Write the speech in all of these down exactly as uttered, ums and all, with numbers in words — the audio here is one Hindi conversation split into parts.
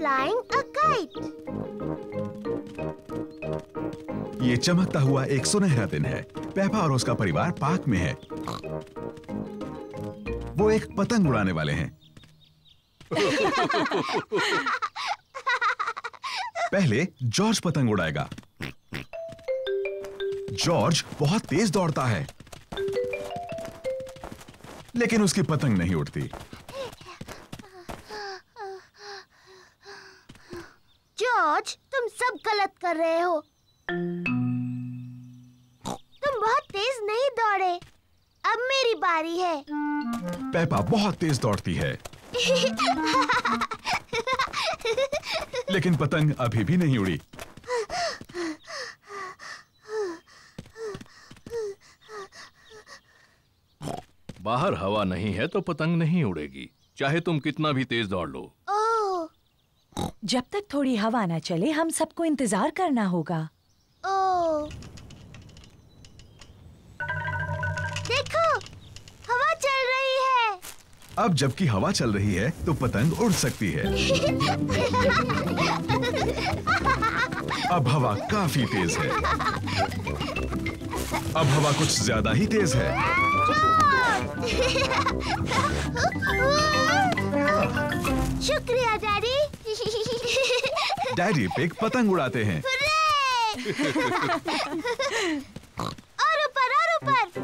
flying a kite. ये चमकता हुआ एक सुनहरा दिन है। पेपा और उसका परिवार पार्क में है। वो एक पतंग उड़ाने वाले हैं। पहले जॉर्ज पतंग उड़ाएगा। जॉर्ज बहुत तेज दौड़ता है, लेकिन उसकी पतंग नहीं उड़ती। जॉर्ज, तुम सब गलत कर रहे हो। तुम बहुत तेज नहीं दौड़े। अब मेरी बारी है। पेपा बहुत तेज दौड़ती है, लेकिन पतंग अभी भी नहीं उड़ी। बाहर हवा नहीं है तो पतंग नहीं उड़ेगी, चाहे तुम कितना भी तेज दौड़ लो। ओह। जब तक थोड़ी हवा न चले हम सबको इंतजार करना होगा। ओह। देखो, हवा चल रही है। अब जबकि हवा चल रही है तो पतंग उड़ सकती है। अब हवा काफी तेज है। अब हवा कुछ ज्यादा ही तेज है। शुक्रिया डैडी। डैडी पिग पतंग उड़ाते हैं। और ऊपर और ऊपर।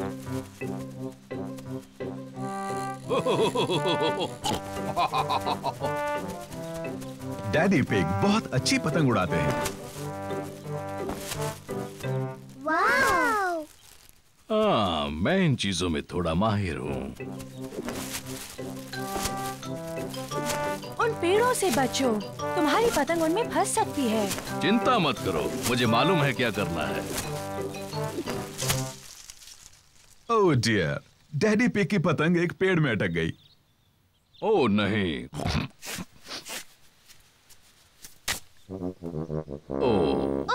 डैडी पिग बहुत अच्छी पतंग उड़ाते हैं। वाव! हाँ, मैं इन चीजों में थोड़ा माहिर हूँ। उन पेड़ों से बचो, तुम्हारी पतंग उनमें फंस सकती है। चिंता मत करो, मुझे मालूम है क्या करना है। ओह डियर, डैडी पिग की पतंग एक पेड़ में अटक गई। ओह नहीं। ओह।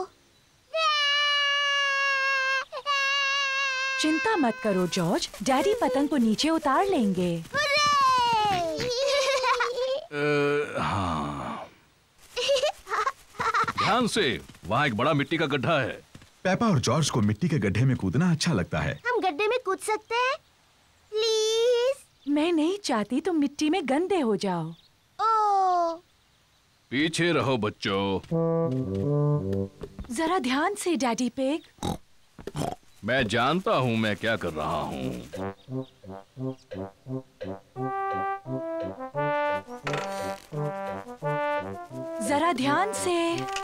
चिंता मत करो जॉर्ज, डैडी पतंग को नीचे उतार लेंगे। uh, हाँ। ध्यान से, वहाँ एक बड़ा मिट्टी का गड्ढा है। पेपा और जॉर्ज को मिट्टी के गड्ढे में कूदना अच्छा लगता है। हम गड्ढे में कूद सकते हैं? प्लीज। मैं नहीं चाहती तुम मिट्टी में गंदे हो जाओ। ओह। पीछे रहो बच्चों। जरा ध्यान से डैडी पिग। मैं जानता हूँ मैं क्या कर रहा हूँ। जरा ध्यान से।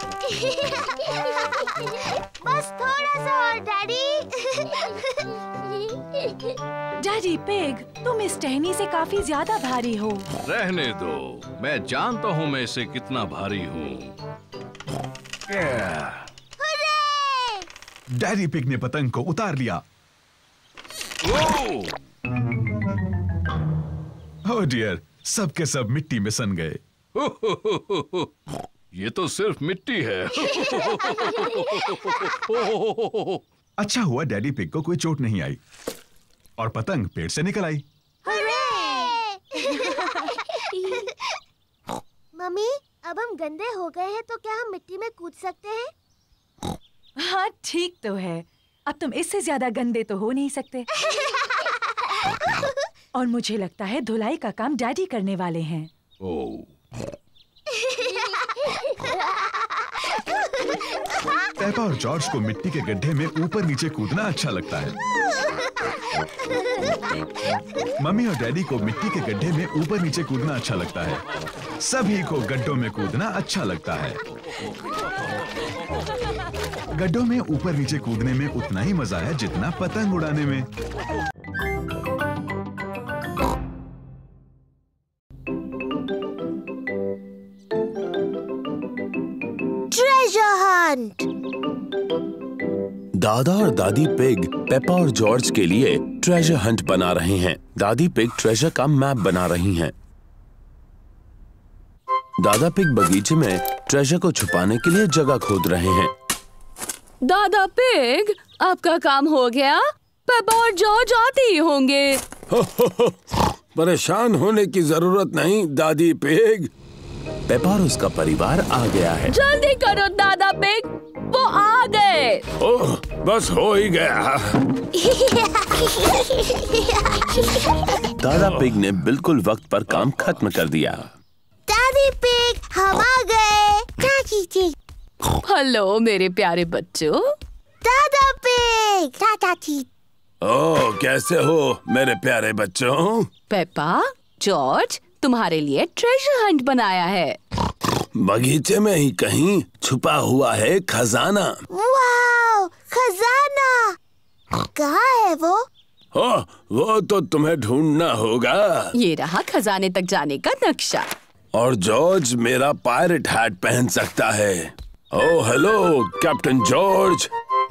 बस थोड़ा सा और डैडी। डैडी पिग, तुम इस टहनी से काफी ज्यादा भारी हो। रहने दो, मैं जानता हूँ मैं इससे कितना भारी हूँ। डैडी पिग ने पतंग को उतार लिया। ओह डियर, सब के सब मिट्टी में सन गए। ये तो सिर्फ मिट्टी है। अच्छा हुआ डैडी पिग को कोई चोट नहीं आई और पतंग पेड़ से निकल आई। मम्मी, अब हम गंदे हो गए हैं तो क्या हम मिट्टी में कूद सकते हैं? हाँ ठीक तो है, अब तुम इससे ज्यादा गंदे तो हो नहीं सकते। और मुझे लगता है धुलाई का काम डैडी करने वाले हैं। ओह। पेपा और जॉर्ज को मिट्टी के गड्ढे में ऊपर नीचे कूदना अच्छा लगता है। मम्मी और डैडी को मिट्टी के गड्ढे में ऊपर नीचे कूदना अच्छा लगता है। सभी को गड्ढों में कूदना अच्छा लगता है। गड्ढों में ऊपर नीचे कूदने में उतना ही मजा है जितना पतंग उड़ाने में। Treasure hunt. दादा और दादी पिग पेपा और जॉर्ज के लिए ट्रेजर हंट बना रहे हैं। दादी पिग ट्रेजर का मैप बना रही हैं। दादा पिग बगीचे में ट्रेजर को छुपाने के लिए जगह खोद रहे हैं। दादा पिग, आपका काम हो गया? पेपा और जॉर्ज आते ही होंगे। परेशान होने की जरूरत नहीं दादी पिग। पेपा और उसका परिवार आ गया है। जल्दी करो दादा पिग, वो आ गए। ओह, बस हो ही गया। दादा पिग ने बिल्कुल वक्त पर काम खत्म कर दिया। दादी पिग, हम आ गए। चाची जी। हेलो मेरे प्यारे बच्चों। दादा पिग, चाचा जी। ओह, कैसे हो मेरे प्यारे बच्चों? पेपा, जॉर्ज, तुम्हारे लिए ट्रेजर हंट बनाया है। बगीचे में ही कहीं छुपा हुआ है खजाना। वाव, खजाना। कहाँ है वो? ओह, वो तो तुम्हें ढूंढना होगा। ये रहा खजाने तक जाने का नक्शा। और जॉर्ज मेरा पायरेट हैट पहन सकता है। Oh hello captain George.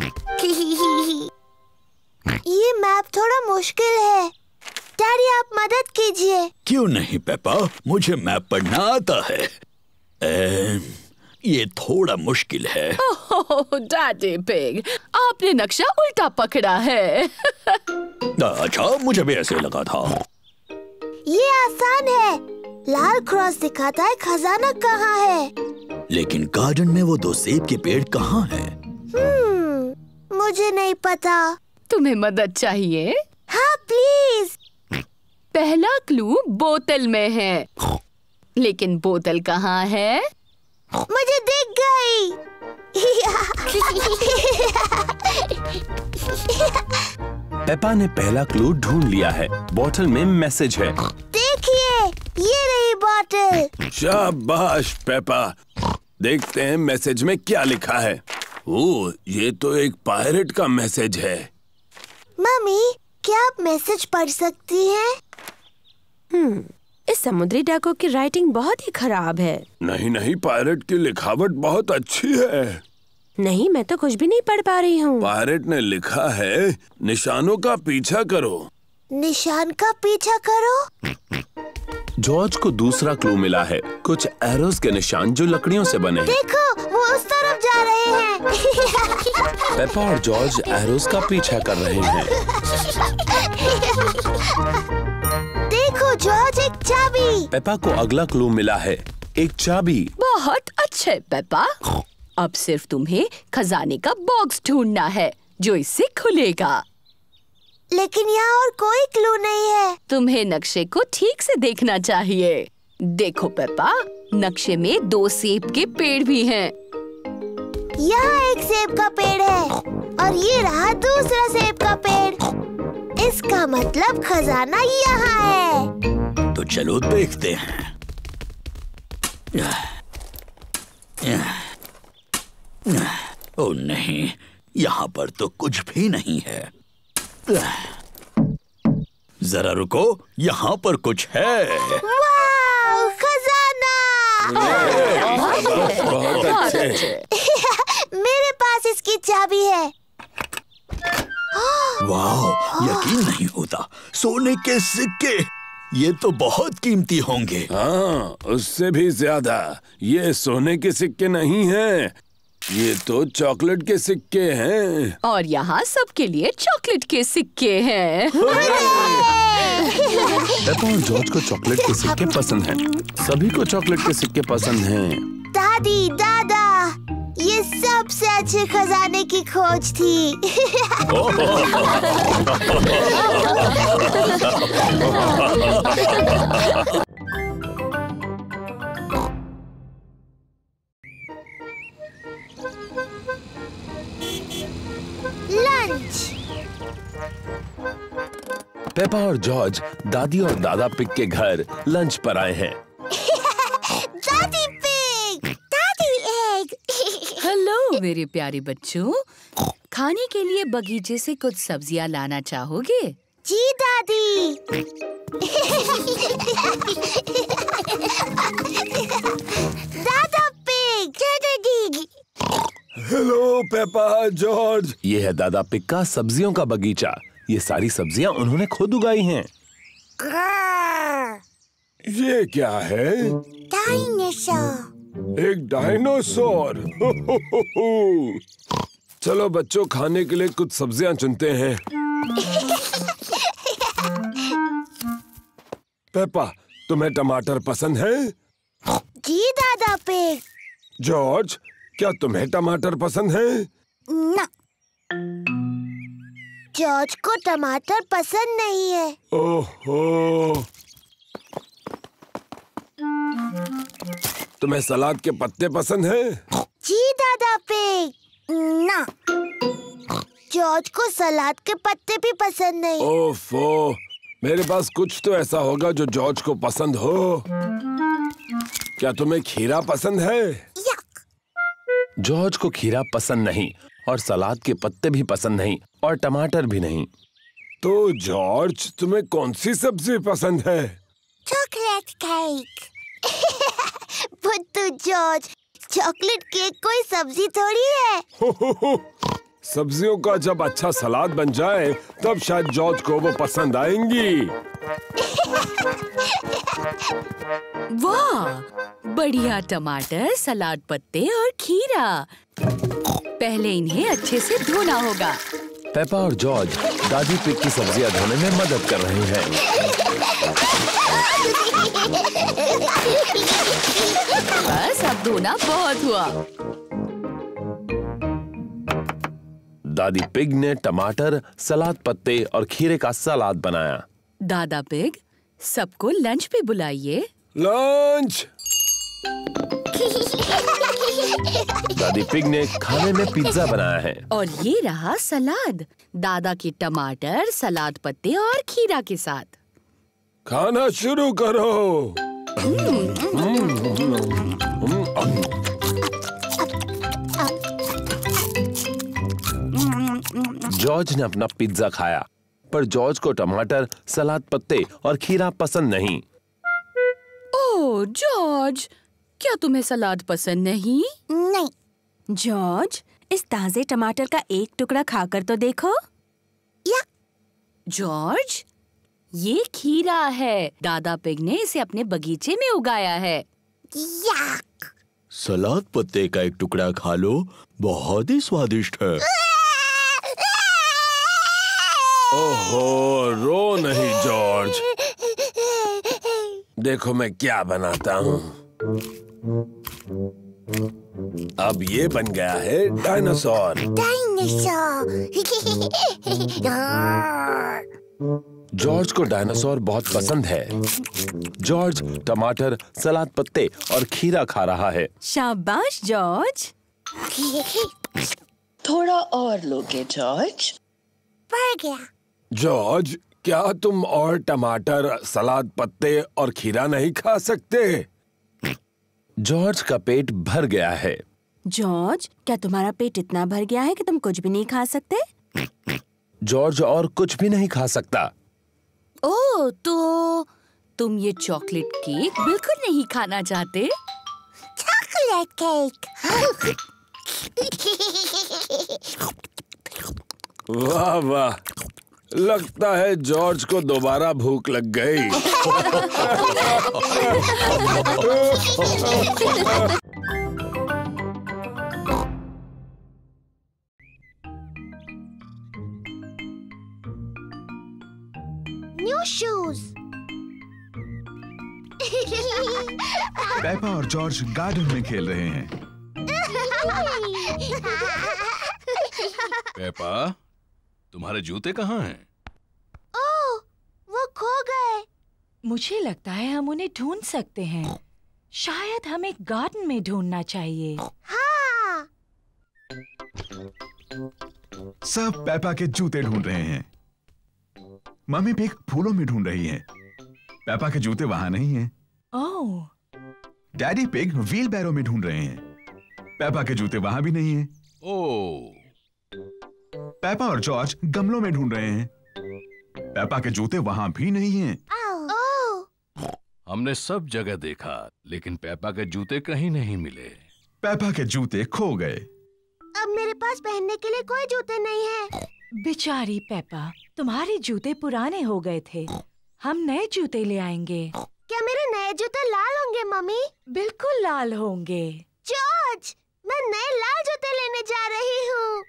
ये मैप थोड़ा मुश्किल है। डैडी, आप मदद कीजिए। क्यों नहीं पेपा, मुझे मैप पढ़ना आता है। ए, ये थोड़ा मुश्किल है। ओह डैडी पिग, आपने नक्शा उल्टा पकड़ा है। अच्छा, मुझे भी ऐसे लगा था। ये आसान है। लाल क्रॉस दिखाता है खजाना कहाँ है। लेकिन गार्डन में वो दो सेब के पेड़ कहाँ हैं? हम्म, मुझे नहीं पता। तुम्हें मदद चाहिए? हाँ प्लीज। पहला क्लू बोतल में है, लेकिन बोतल कहाँ है? मुझे दिख गई। पेपा ने पहला क्लू ढूंढ लिया है। बोतल में मैसेज है। देखिए, ये रही बोतल। शाबाश पेपा। देखते हैं मैसेज में क्या लिखा है। ओह, ये तो एक पायरेट का मैसेज है। मम्मी, क्या आप मैसेज पढ़ सकती हैं? हम्म, इस समुद्री डाकू की राइटिंग बहुत ही खराब है। नहीं नहीं, पायरेट की लिखावट बहुत अच्छी है। नहीं, मैं तो कुछ भी नहीं पढ़ पा रही हूँ। पायरेट ने लिखा है, निशानों का पीछा करो। निशान का पीछा करो? जॉर्ज को दूसरा क्लू मिला है। कुछ एरोस के निशान जो लकड़ियों से बने हैं। देखो, वो उस तरफ जा रहे हैं। पेपा और जॉर्ज एरोस का पीछा कर रहे हैं। देखो जॉर्ज, एक चाबी। पेपा को अगला क्लू मिला है, एक चाबी। बहुत अच्छे पेपा। अब सिर्फ तुम्हें खजाने का बॉक्स ढूंढना है जो इससे खुलेगा। लेकिन यहाँ और कोई क्लू नहीं है। तुम्हें नक्शे को ठीक से देखना चाहिए। देखो पेपा, नक्शे में दो सेब के पेड़ भी हैं। यहाँ एक सेब का पेड़ है और ये रहा दूसरा सेब का पेड़। इसका मतलब खजाना यहाँ है। तो चलो देखते हैं। ओ नहीं, यहाँ पर तो कुछ भी नहीं है। जरा रुको, यहाँ पर कुछ है। वाव, खजाना! बहुत अच्छे। मेरे पास इसकी चाबी है। वाह, यकीन नहीं होता, सोने के सिक्के। ये तो बहुत कीमती होंगे। हाँ, उससे भी ज्यादा। ये सोने के सिक्के नहीं हैं, ये तो चॉकलेट के सिक्के हैं। और यहाँ सबके लिए चॉकलेट के सिक्के हैं। पेपा और जॉर्ज को चॉकलेट के सिक्के पसंद हैं। सभी को चॉकलेट के सिक्के पसंद हैं। दादी, दादा, ये सबसे अच्छे खजाने की खोज थी। लंच। पेपा और जॉर्ज दादी और दादा पिग के घर लंच पर आए हैं। दादी पिग, दादी एग। हेलो मेरे प्यारे बच्चों, खाने के लिए बगीचे से कुछ सब्जियां लाना चाहोगे? जी दादी। दादा पिग, दादी। Hello Peppa, George. ये है दादा पिग का सब्जियों का बगीचा। ये सारी सब्जियां उन्होंने खुद उगाई हैं। ये क्या है? डायनासोर। एक डायनासोर। चलो बच्चों, खाने के लिए कुछ सब्जियां चुनते हैं। पेपा, तुम्हें टमाटर पसंद है? जी दादी। दादा पिग। जॉर्ज, क्या तुम्हें टमाटर पसंद है? ना, जॉर्ज को टमाटर पसंद नहीं है। ओहो, तुम्हें सलाद के पत्ते पसंद हैं? जी दादा पिग। ना, जॉर्ज को सलाद के पत्ते भी पसंद नहीं। ओफो, मेरे पास कुछ तो ऐसा होगा जो जॉर्ज को पसंद हो। क्या तुम्हें खीरा पसंद है? यक। जॉर्ज को खीरा पसंद नहीं और सलाद के पत्ते भी पसंद नहीं और टमाटर भी नहीं। तो जॉर्ज, तुम्हें कौन सी सब्जी पसंद है? Chocolate cake. बुद्धू जॉर्ज, चॉकलेट केक कोई सब्जी थोड़ी है। हो हो हो। सब्जियों का जब अच्छा सलाद बन जाए तब शायद जॉर्ज को वो पसंद आएंगी। वाह, बढ़िया टमाटर, सलाद पत्ते और खीरा। पहले इन्हें अच्छे से धोना होगा। पेपा और जॉर्ज दादी पिग की सब्जियां धोने में मदद कर रहे हैं। बस अब धोना बहुत हुआ। दादी पिग ने टमाटर, सलाद पत्ते और खीरे का सलाद बनाया। दादा पिग, सबको लंच पे बुलाइए। लंच। दादी पिग ने खाने में पिज्जा बनाया है। और ये रहा सलाद, दादा के टमाटर, सलाद पत्ते और खीरा के साथ। खाना शुरू करो। जॉर्ज ने अपना पिज्जा खाया, पर जॉर्ज को टमाटर, सलाद पत्ते और खीरा पसंद नहीं। ओह जॉर्ज, क्या तुम्हें सलाद पसंद नहीं? नहीं। जॉर्ज, इस ताजे टमाटर का एक टुकड़ा खाकर तो देखो। या। जॉर्ज, ये खीरा है। दादा पिग ने इसे अपने बगीचे में उगाया है। यक। सलाद पत्ते का एक टुकड़ा खा लो, बहुत ही स्वादिष्ट है। ओहो, रो नहीं जॉर्ज। देखो मैं क्या बनाता हूँ। अब ये बन गया है डायनासोर। डायनासोर। जॉर्ज को डायनासोर बहुत पसंद है। जॉर्ज टमाटर, सलाद पत्ते और खीरा खा रहा है। शाबाश जॉर्ज। थोड़ा और लोगे जॉर्ज? पड़ गया। जॉर्ज, क्या तुम और टमाटर, सलाद पत्ते और खीरा नहीं खा सकते? जॉर्ज का पेट भर गया है। जॉर्ज, क्या तुम्हारा पेट इतना भर गया है कि तुम कुछ भी नहीं खा सकते? जॉर्ज और कुछ भी नहीं खा सकता। ओह, तो तुम ये चॉकलेट केक बिल्कुल नहीं खाना चाहते? Chocolate cake. वाह वाह, लगता है जॉर्ज को दोबारा भूख लग गई। New shoes. पेपा और जॉर्ज गार्डन में खेल रहे हैं। पेपा, तुम्हारे जूते कहाँ हैं? ओह, वो खो गए। मुझे लगता है हम उन्हें ढूंढ सकते हैं। शायद हमें गार्डन में ढूंढना चाहिए। हाँ। सब पेपा के जूते ढूंढ रहे हैं। मम्मी पिग फूलों में ढूंढ रही है। पेपा के जूते वहां नहीं हैं। Oh. Daddy pig wheelbarrow में ढूंढ रहे हैं। पेपा के जूते वहां भी नहीं हैं। ओह, पेपा और जॉर्ज गमलों में ढूंढ रहे हैं। पेपा के जूते वहां भी नहीं हैं। ओह। हमने सब जगह देखा, लेकिन पेपा के जूते कहीं नहीं मिले। पेपा के जूते खो गए। अब मेरे पास पहनने के लिए कोई जूते नहीं हैं। बेचारी पेपा, तुम्हारे जूते पुराने हो गए थे। हम नए जूते ले आएंगे। क्या मेरे नए जूते लाल होंगे मम्मी? बिल्कुल लाल होंगे। जॉर्ज, मैं नए लाल जूते लेने जा रही हूँ।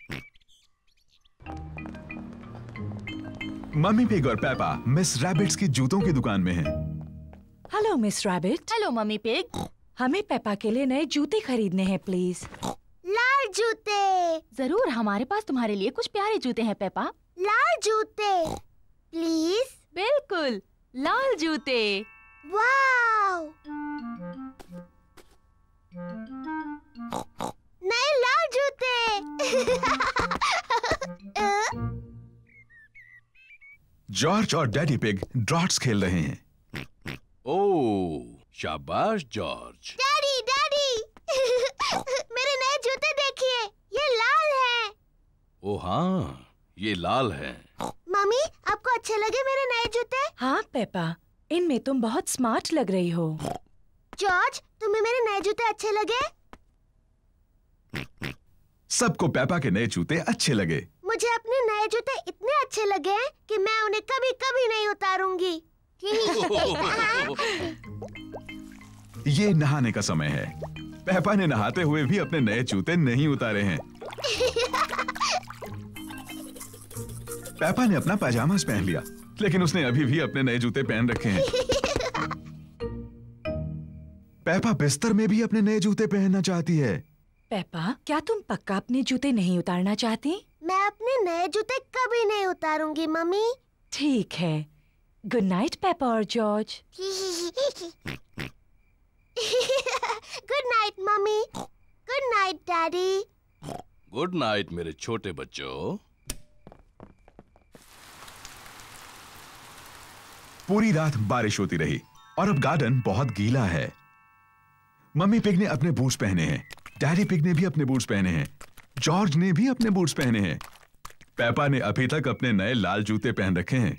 मम्मी पिग और पेपा मिस रैबिट्स की जूतों की दुकान में हैं। Hello miss rabbit. Hello mummy pig. हमें पेपा के लिए नए जूते खरीदने हैं प्लीज। लाल जूते। जरूर, हमारे पास तुम्हारे लिए कुछ प्यारे जूते हैं पेपा। लाल जूते प्लीज। बिल्कुल, लाल जूते। वाव! नए लाल जूते। जॉर्ज और डैडी पिग ड्रॉट्स खेल रहे हैं। ओह, शाबाश जॉर्ज। डैडी डैडी मेरे नए जूते देखिए, ये लाल हैं। ओ हाँ, ये लाल हैं। मम्मी, आपको अच्छे लगे मेरे नए जूते? हाँ पेपा, इनमें तुम बहुत स्मार्ट लग रही हो। जॉर्ज, तुम्हें मेरे नए जूते अच्छे लगे? सबको पेपा के नए जूते अच्छे लगे। मुझे अपने नए जूते इतने अच्छे लगे हैं कि मैं उन्हें कभी कभी नहीं उतारूंगी। ये नहाने का समय है। पेपा ने नहाते हुए भी अपने नए जूते नहीं उतारे हैं। पेपा ने अपना पैजामास पहन लिया, लेकिन उसने अभी भी अपने नए जूते पहन रखे हैं। पेपा बिस्तर में भी अपने नए जूते पहनना चाहती है। पेपा, क्या तुम पक्का अपने जूते नहीं उतारना चाहती? मैं अपने नए जूते कभी नहीं उतारूंगी मम्मी। ठीक है। गुड नाइट पेपा और George. Good night mummy. Good night daddy. Good night मेरे छोटे बच्चों। पूरी रात बारिश होती रही और अब गार्डन बहुत गीला है। मम्मी पिग ने अपने बूट्स पहने हैं, डैडी पिग ने भी अपने बूट्स पहने हैं, जॉर्ज ने भी अपने बूट्स पहने हैं। पेपा ने अभी तक अपने नए लाल जूते पहन रखे हैं।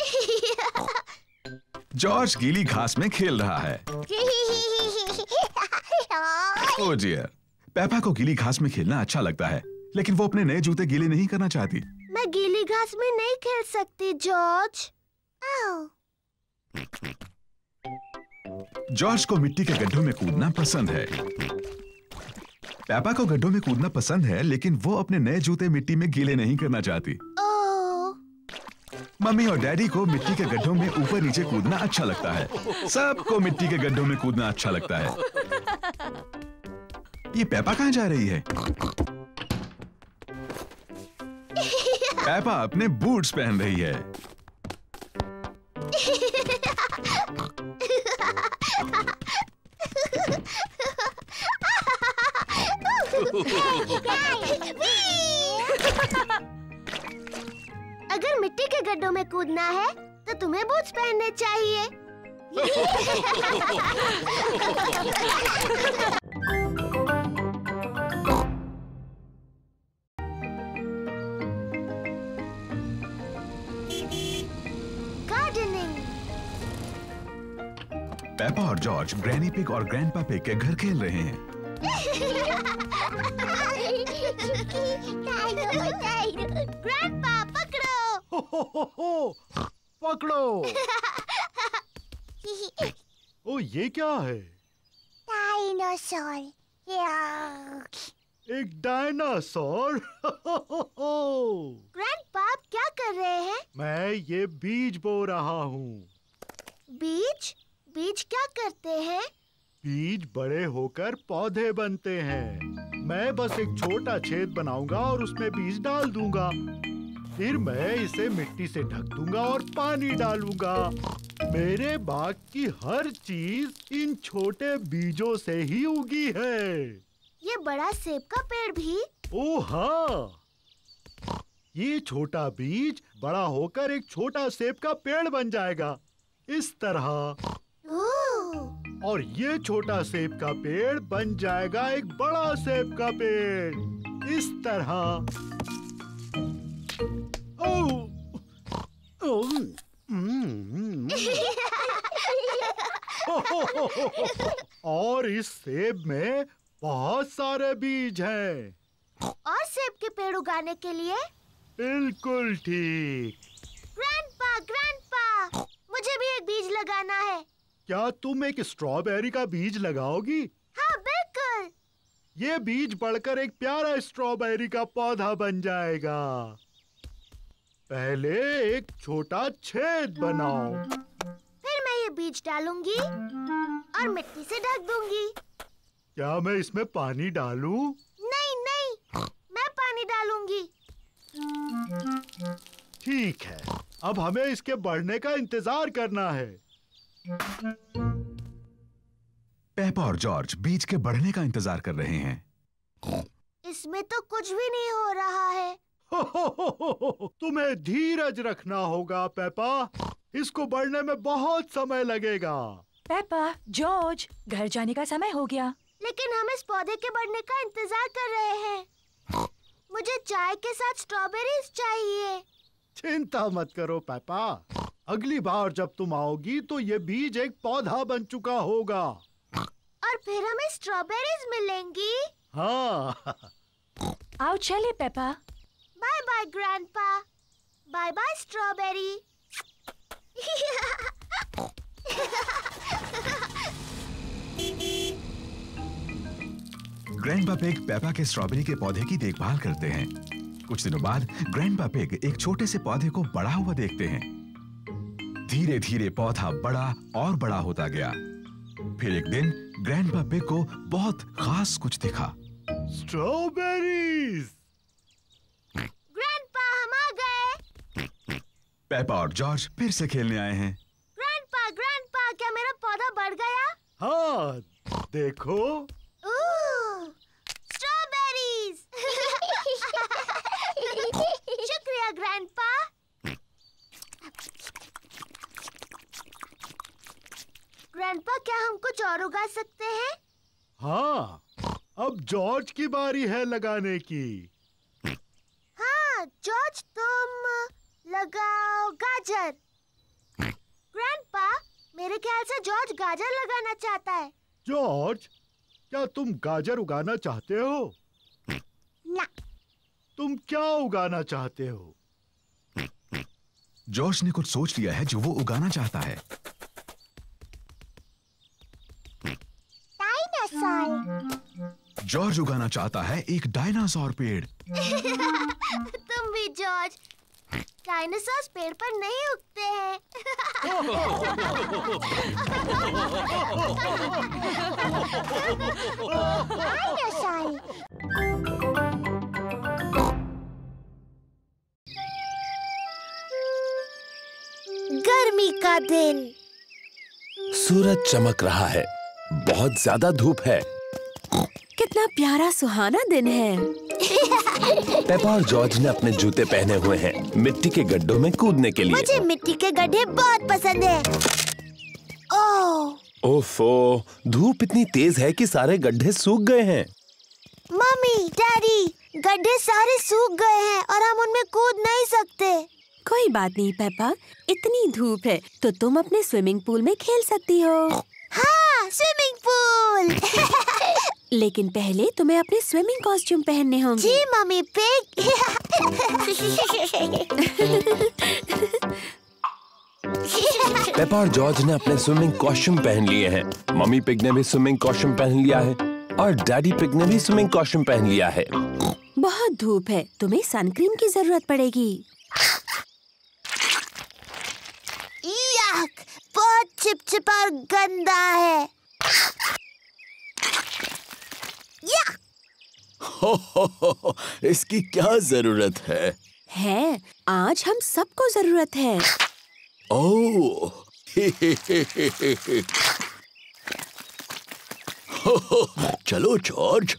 जॉर्ज गीली घास में खेल रहा है। ओह डियर, पेपा को गीली घास में खेलना अच्छा लगता है, लेकिन वो अपने नए जूते गीले नहीं करना चाहती। मैं गीली घास में नहीं खेल सकती जॉर्ज। जॉर्ज को मिट्टी के गड्ढों में कूदना पसंद है। पेपा को गड्ढों में कूदना पसंद है, लेकिन वो अपने नए जूते मिट्टी में गीले नहीं करना चाहती। मम्मी और डैडी को मिट्टी के गड्ढों में ऊपर नीचे कूदना अच्छा लगता है। सबको मिट्टी के गड्ढों में कूदना अच्छा लगता है। ये पेपा कहाँ जा रही है? पेपा अपने बूट्स पहन रही है। अगर मिट्टी के गड्ढों में कूदना है तो तुम्हें बूट्स पहनने चाहिए। गार्डनिंग। पेपा और जॉर्ज ग्रैनी पिग और ग्रैंडपा पिग के घर खेल रहे हैं। ग्रैंडपा पकड़ो। हो हो हो हो, पकड़ो। ओ ये क्या है? डायनासोर। एक डायनासोर। ग्रैंडपा आप क्या कर रहे हैं? मैं ये बीज बो रहा हूँ। बीज? बीज क्या करते हैं? बीज बड़े होकर पौधे बनते हैं। मैं बस एक छोटा छेद बनाऊंगा और उसमें बीज डाल दूंगा। फिर मैं इसे मिट्टी से ढक दूंगा और पानी डालूंगा। मेरे बाग की हर चीज इन छोटे बीजों से ही उगी है। ये बड़ा सेब का पेड़ भी? ओह हाँ, ये छोटा बीज बड़ा होकर एक छोटा सेब का पेड़ बन जाएगा, इस तरह। और ये छोटा सेब का पेड़ बन जाएगा एक बड़ा सेब का पेड़, इस तरह। ओह, ओह, और इस सेब में बहुत सारे बीज हैं। और सेब के पेड़ उगाने के लिए? बिल्कुल ठीक। ग्रैंडपा, ग्रैंडपा, मुझे भी एक बीज लगाना है। क्या तुम एक स्ट्रॉबेरी का बीज लगाओगी? हाँ बिल्कुल। ये बीज बढ़कर एक प्यारा स्ट्रॉबेरी का पौधा बन जाएगा। पहले एक छोटा छेद बनाओ। फिर मैं ये बीज डालूंगी और मिट्टी से ढक दूंगी। क्या मैं इसमें पानी डालूं? नहीं नहीं, मैं पानी डालूंगी। ठीक है, अब हमें इसके बढ़ने का इंतजार करना है। पेपा और जॉर्ज बीज के बढ़ने का इंतजार कर रहे हैं। इसमें तो कुछ भी नहीं हो रहा है। हो, हो, हो, हो, हो, तुम्हें धीरज रखना होगा पेपा। इसको बढ़ने में बहुत समय लगेगा। पेपा, जॉर्ज, घर जाने का समय हो गया। लेकिन हम इस पौधे के बढ़ने का इंतजार कर रहे हैं। मुझे चाय के साथ स्ट्रॉबेरीज चाहिए। चिंता मत करो पेपा, अगली बार जब तुम आओगी तो ये बीज एक पौधा बन चुका होगा और फिर हमें स्ट्रॉबेरीज मिलेंगी। हाँ। आओ चले Peppa. Bye bye grandpa. Bye bye strawberry. Grandpa pig Peppa के स्ट्रॉबेरी के पौधे की देखभाल करते हैं। कुछ दिनों बाद ग्रैंडपा पिग एक छोटे से पौधे को बड़ा हुआ देखते हैं। धीरे धीरे पौधा बड़ा और बड़ा होता गया। फिर एक दिन ग्रैंडपा पिग को बहुत खास कुछ दिखा। स्ट्रॉबेरीज। ग्रैंडपा, हम आ गए। पेपा और जॉर्ज फिर से खेलने आए हैं। ग्रैंडपा, ग्रैंडपा, क्या मेरा पौधा बढ़ गया? हाँ, देखो। स्ट्रॉबेरीज। शुक्रिया ग्रैंडपा। ग्रैंडपा, क्या हम कुछ और उगा सकते हैं? हाँ, अब जॉर्ज की बारी है लगाने की। हाँ, जॉर्ज, तुम लगाओ गाजर। ग्रैंडपा, मेरे ख्याल से जॉर्ज गाजर लगाना चाहता है। जॉर्ज, क्या तुम गाजर उगाना चाहते हो? ना। तुम क्या उगाना चाहते हो? जॉर्ज ने कुछ सोच लिया है जो वो उगाना चाहता है। डायनासोर। जॉर्ज उगाना चाहता है एक डायनासोर पेड़। तुम भी जॉर्ज। डायनासोर पेड़ पर नहीं उगते हैं। गर्मी का दिन। सूरज चमक रहा है, बहुत ज्यादा धूप है। कितना प्यारा सुहाना दिन है। पेपा और जॉर्ज ने अपने जूते पहने हुए हैं मिट्टी के गड्ढों में कूदने के लिए। मुझे मिट्टी के गड्ढे बहुत पसंद है। ओह ओफो, धूप इतनी तेज है कि सारे गड्ढे सूख गए हैं। मम्मी, डैडी, गड्ढे सारे सूख गए हैं और हम उनमें कूद नहीं सकते। कोई बात नहीं पेपा, इतनी धूप है तो तुम अपने स्विमिंग पूल में खेल सकती हो। हाँ, स्विमिंग पूल। लेकिन पहले तुम्हें अपने स्विमिंग कॉस्ट्यूम पहनने होंगे। जी मम्मी पिग। पेपा और जॉर्ज ने अपने स्विमिंग कॉस्ट्यूम पहन लिए हैं। मम्मी पिग ने भी स्विमिंग कॉस्ट्यूम पहन लिया है और डैडी पिग ने भी स्विमिंग कॉस्ट्यूम पहन लिया है। बहुत धूप है, तुम्हें सनक्रीम की जरूरत पड़ेगी। याक, बहुत चिपचिपा और गंदा है। या! हो, हो, हो, हो, इसकी क्या जरूरत है? है, आज हम सबको जरूरत है। ओह, चलो जॉर्ज,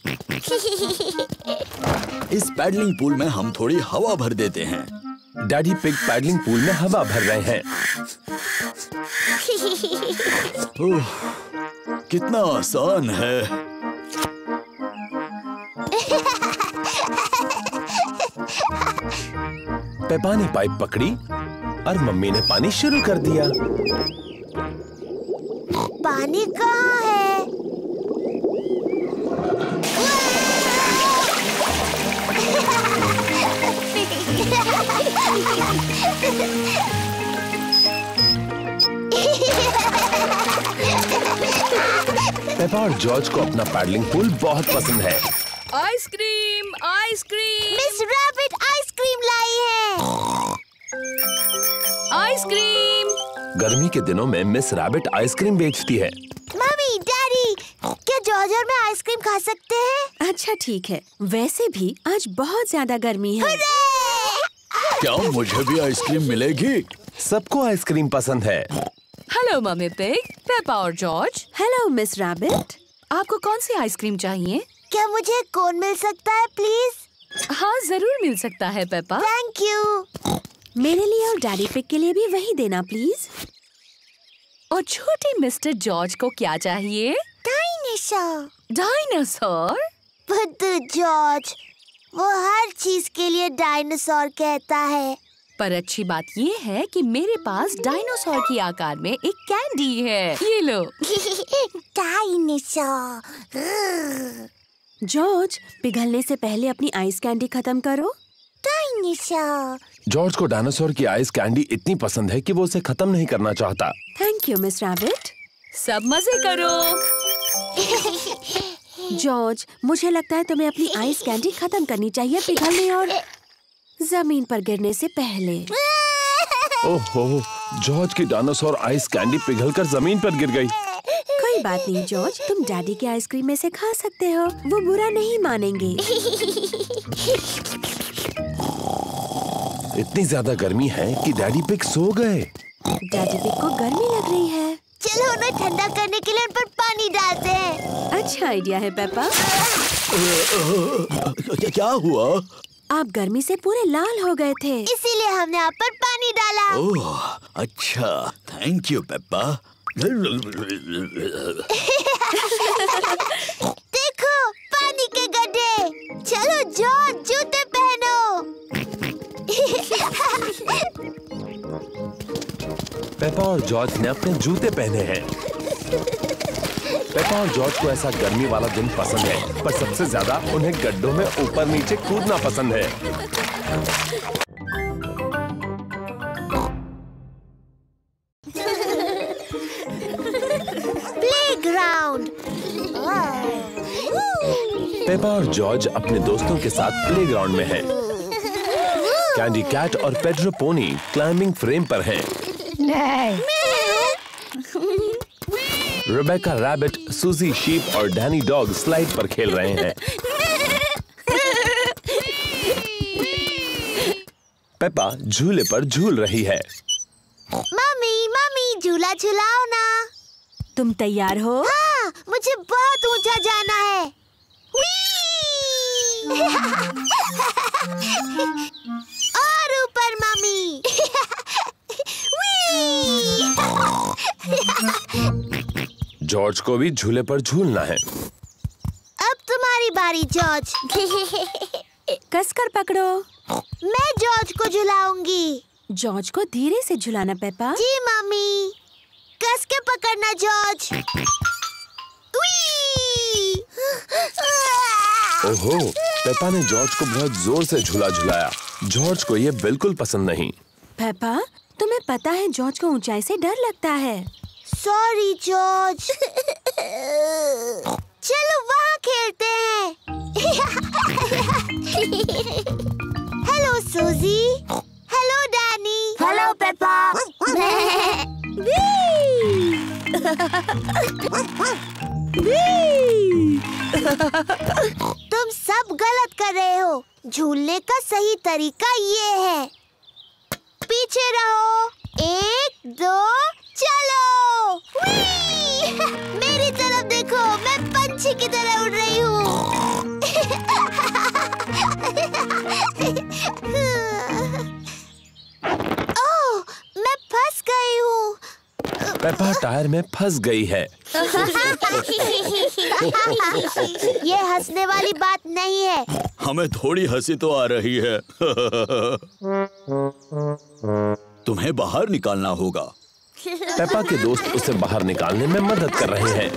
इस पैडलिंग पूल में हम थोड़ी हवा भर देते हैं। डैडी पिग पैडलिंग पूल में हवा भर रहे हैं। ओह, कितना आसान है। पेपा ने पाइप पकड़ी और मम्मी ने पानी शुरू कर दिया। पानी कहाँ है? पेपा और जॉर्ज को अपना पैडलिंग पूल बहुत पसंद है। Ice cream, ice cream. Miss rabbit ice cream लाई है। आइसक्रीम। गर्मी के दिनों में मिस रैबिट आइसक्रीम बेचती है। मम्मी, डैडी, क्या जॉर्ज और मैं आइसक्रीम खा सकते हैं? अच्छा ठीक है, वैसे भी आज बहुत ज्यादा गर्मी है। क्या मुझे भी आइसक्रीम मिलेगी? सबको आइसक्रीम पसंद है। हेलो मम्मी पिग, पेपा और जॉर्ज। Hello miss rabbit. आपको कौन सी आइसक्रीम चाहिए? क्या मुझे कोन मिल सकता है प्लीज? हाँ जरूर मिल सकता है पेपा। Thank you. मेरे लिए और डैडी पिग के लिए भी वही देना प्लीज। और छोटे मिस्टर जॉर्ज को क्या चाहिए? डायनासोर। डायनासोर? बुद्धू जॉर्ज, वो हर चीज के लिए डायनासोर कहता है। पर अच्छी बात ये है कि मेरे पास डायनासोर की आकार में एक कैंडी है। ये लो। डायनासोर। जॉर्ज, पिघलने से पहले अपनी आइस कैंडी खत्म करो। डायनासोर। जॉर्ज को डायनासोर की आइस कैंडी इतनी पसंद है कि वो उसे खत्म नहीं करना चाहता। Thank you miss rabbit. सब मजे करो। जॉर्ज, मुझे लगता है तुम्हें अपनी आइस कैंडी खत्म करनी चाहिए पिघलने और जमीन पर गिरने से पहले। ओहो, जॉर्ज की डायनासोर आइस कैंडी पिघलकर जमीन पर गिर गई। कोई बात नहीं जॉर्ज, तुम डैडी के आइसक्रीम में से खा सकते हो, वो बुरा नहीं मानेंगे। इतनी ज्यादा गर्मी है कि डैडी पिग सो गए। डैडी पिग को गर्मी लग रही है। चलो उन्हें ठंडा करने के लिए उन पर पानी डालते हैं। अच्छा आइडिया है पेपा। क्या हुआ? आप गर्मी से पूरे लाल हो गए थे, इसीलिए हमने आप पर पानी डाला। ओह, अच्छा, थैंक यू पेप्पा। देखो पानी के गड्ढे। चलो जॉर्ज, जूते पहनो। पेपा और जॉर्ज ने अपने जूते पहने हैं। पेपा और जॉर्ज को ऐसा गर्मी वाला दिन पसंद है, पर सबसे ज्यादा उन्हें गड्ढों में ऊपर नीचे कूदना पसंद है। प्लेग्राउंड। पेपा और जॉर्ज अपने दोस्तों के साथ प्लेग्राउंड में हैं। कैंडी कैट और पेड्रो पोनी क्लाइंबिंग फ्रेम पर हैं। रेबेका रैबिट, सूजी शीप और डैनी डॉग स्लाइड पर खेल रहे हैं। पेपा झूले पर झूल रही है। मम्मी मम्मी झूला झुलाओ ना। तुम तैयार हो? हाँ, मुझे बहुत ऊंचा जाना है। और ऊपर मम्मी। जॉर्ज को भी झूले पर झूलना है। अब तुम्हारी बारी जॉर्ज। कसकर पकड़ो। मैं जॉर्ज को झुलाऊंगी। जॉर्ज को धीरे से झुलाना पेपा। जी मम्मी। कस के पकड़ना जॉर्ज। ओहो, पेपा ने जॉर्ज को बहुत जोर से झूला झुलाया। जॉर्ज को ये बिल्कुल पसंद नहीं। पेपा, तुम्हें पता है जॉर्ज को ऊंचाई से डर लगता है। Sorry George. चलो वहाँ खेलते हैं। Hello Suzy. Hello Danny. Hello Peppa. तुम सब गलत कर रहे हो। झूलने का सही तरीका ये है। पीछे रहो। एक दो चलो। मेरी तरफ देखो, मैं पंछी की तरह उड़ रही हूँ। ओह, मैं फंस गई हूँ। पेपा टायर में फंस गई है। ये हंसने वाली बात नहीं है। हमें थोड़ी हंसी तो आ रही है। तुम्हें बाहर निकालना होगा। पेपा के दोस्त उसे बाहर निकालने में मदद कर रहे हैं।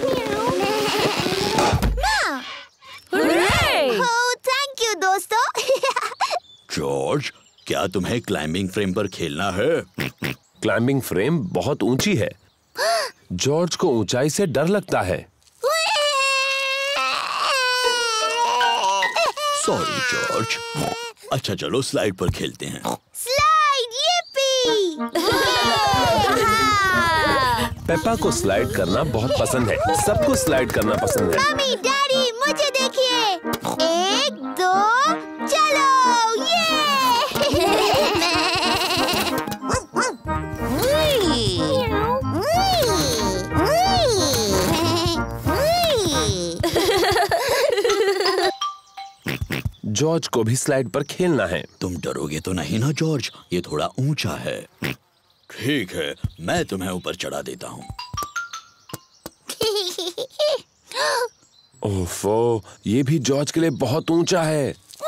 ओह, थैंक यू दोस्तों। जॉर्ज, क्या तुम्हें क्लाइंबिंग फ्रेम पर खेलना है? क्लाइंबिंग फ्रेम बहुत ऊंची है। जॉर्ज को ऊंचाई से डर लगता है। Sorry George. अच्छा चलो स्लाइड पर खेलते हैं। Slide, yippee! पेपा को स्लाइड करना बहुत पसंद है। सबको स्लाइड करना पसंद है। मम्मी, डैडी, मुझे देखिए। एक, दो, चलो! जॉर्ज को भी स्लाइड पर खेलना है। तुम डरोगे तो नहीं ना जॉर्ज? ये थोड़ा ऊंचा है। ठीक है, मैं तुम्हें ऊपर चढ़ा देता हूँ। ओफो, ये भी जॉर्ज के लिए बहुत ऊंचा है।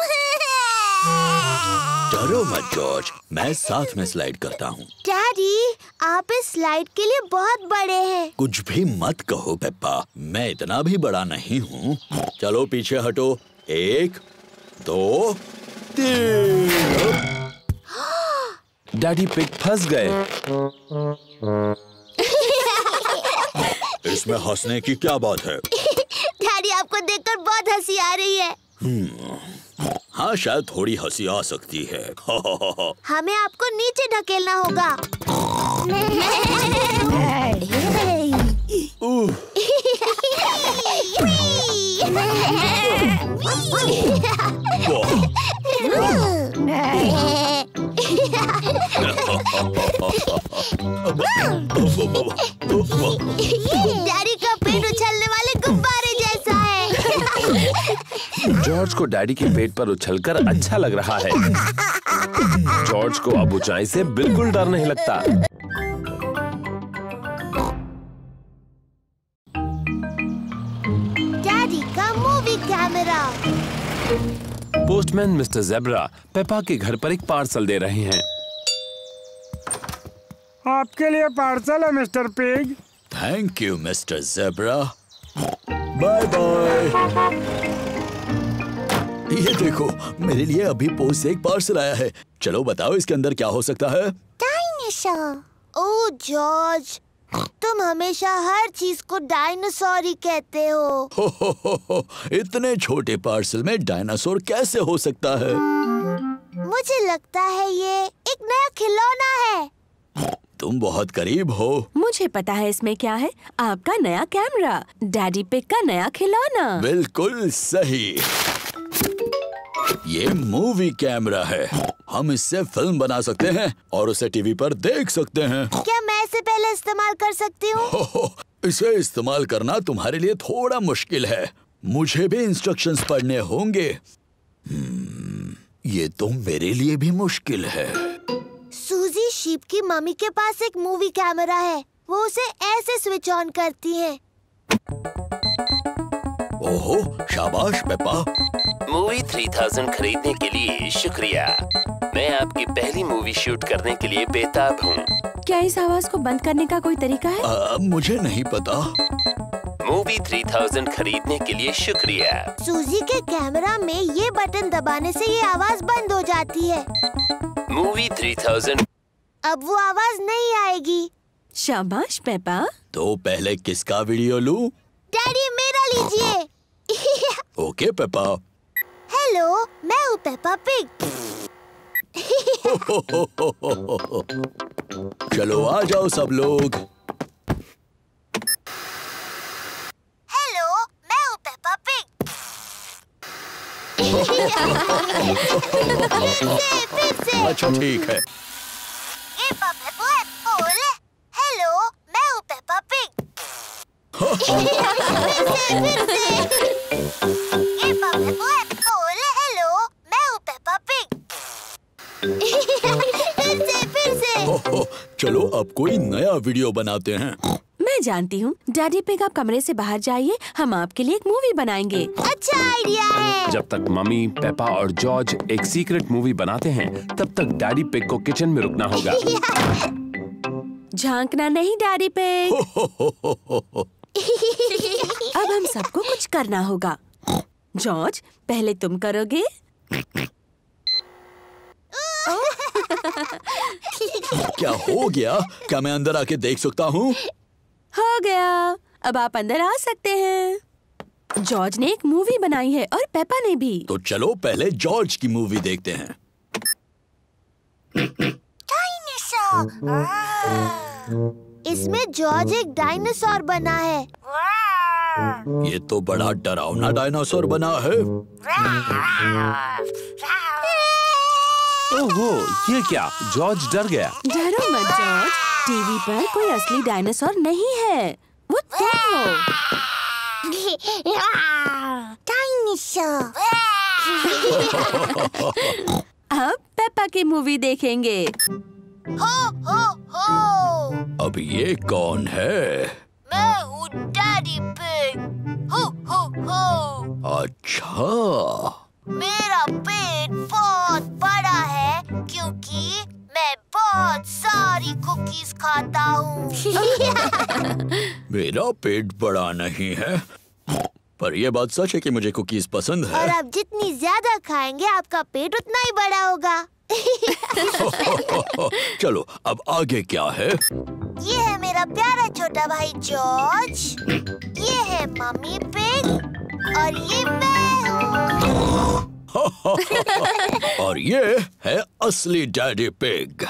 डरो मत जॉर्ज, मैं साथ में स्लाइड करता हूँ। डैडी, आप इस स्लाइड के लिए बहुत बड़े हैं। कुछ भी मत कहो पेप्पा, मैं इतना भी बड़ा नहीं हूँ। चलो पीछे हटो। एक, दो, तीन। डैडी पिग फंस गए। इसमें हंसने की क्या बात है? डैडी, आपको देखकर बहुत हंसी आ रही है। हाँ, शायद थोड़ी हंसी आ सकती है। हमें आपको नीचे ढकेलना होगा। डैडी का पेट उछलने वाले गुब्बारे जैसा है। जॉर्ज को डैडी के पेट पर उछलकर अच्छा लग रहा है। जॉर्ज को अब ऊंचाई से बिल्कुल डर नहीं लगता। डैडी का movie camera. Postman mister zebra Peppa के घर पर एक पार्सल दे रहे हैं। आपके लिए पार्सल है mister pig. Thank you mister zebra. Bye bye. ये देखो, मेरे लिए अभी पोस्ट से एक पार्सल आया है। चलो बताओ इसके अंदर क्या हो सकता है? डायनासोर। ओह जॉर्ज, तुम हमेशा हर चीज को डायनासोर ही कहते हो। हो, हो, हो, हो, इतने छोटे पार्सल में डायनासोर कैसे हो सकता है? मुझे लगता है ये एक नया खिलौना है। तुम बहुत करीब हो। मुझे पता है इसमें क्या है। आपका नया कैमरा, डैडी पिग का नया खिलौना। बिल्कुल सही। ये मूवी कैमरा है। हम इससे फिल्म बना सकते हैं और उसे टीवी पर देख सकते हैं। क्या मैं इसे पहले इस्तेमाल कर सकती हूँ? इसे इस्तेमाल करना तुम्हारे लिए थोड़ा मुश्किल है। मुझे भी इंस्ट्रक्शंस पढ़ने होंगे। ये तो मेरे लिए भी मुश्किल है। सूजी शीप की मम्मी के पास एक मूवी कैमरा है। वो उसे ऐसे स्विच ऑन करती है। ओहो, शाबाश पेप्पा। मूवी थ्री थाउज़ेंड खरीदने के लिए शुक्रिया। मैं आपकी पहली मूवी शूट करने के लिए बेताब हूँ। क्या इस आवाज को बंद करने का कोई तरीका है? आ, मुझे नहीं पता। मूवी थ्री थाउज़ेंड खरीदने के लिए शुक्रिया। सूजी के कैमरा में ये बटन दबाने से ये आवाज बंद हो जाती है। Movie three thousand. अब वो आवाज नहीं आएगी। शाबाश पेपा। तो पहले किसका वीडियो लूं? डैडी, मेरा लीजिए। Okay Peppa. हेलो, मैं हूँ पेप्पा पिग। चलो आ जाओ सब लोग। हेलो, मैं हूँ पेप्पा पिग। फिर से, फिर से। अच्छा ठीक है। हेलो, मैं हूँ पेप्पा पिग। फिर से, फिर से। हेलो, मैं हूँ पेप्पा पिग। फिर से, फिर से। चलो अब कोई नया वीडियो बनाते हैं। मैं जानती हूँ। डैडी पिग, आप कमरे से बाहर जाइए, हम आपके लिए एक मूवी बनाएंगे। अच्छा आइडिया है। जब तक मम्मी, पेपा और जॉर्ज एक सीक्रेट मूवी बनाते हैं, तब तक डैडी पिग को किचन में रुकना होगा। झांकना नहीं डैडी पिग। अब हम सबको कुछ करना होगा। जॉर्ज, पहले तुम करोगे। क्या हो गया? क्या मैं अंदर आके देख सकता हूँ? हो गया, अब आप अंदर आ सकते हैं। जॉर्ज ने एक मूवी बनाई है और पेपा ने भी। तो चलो पहले जॉर्ज की मूवी देखते हैं। इसमें जॉर्ज एक डायनासोर बना है। ये तो बड़ा डरावना डायनासोर बना है। ओहो, ये क्या? जॉर्ज डर गया। डरो मत जॉर्ज, टीवी पर कोई असली डायनासोर नहीं है, वो तुम हो। डायनासोर। अब पेप्पा की मूवी देखेंगे। हो हो हो। अब ये कौन है? मैं हूँ डैडी पिग। हो हो हो। अच्छा, मेरा पेट बहुत बड़ा है क्योंकि मैं बहुत सारी कुकीज खाता हूँ। मेरा पेट बड़ा नहीं है, पर यह बात सच है कि मुझे कुकीज पसंद है। और आप जितनी ज्यादा खाएंगे आपका पेट उतना ही बड़ा होगा। चलो, अब आगे क्या है? ये है मेरा प्यारा छोटा भाई जॉर्ज, ये है मम्मी पिग और ये मैं हूँ। और ये है असली daddy pig.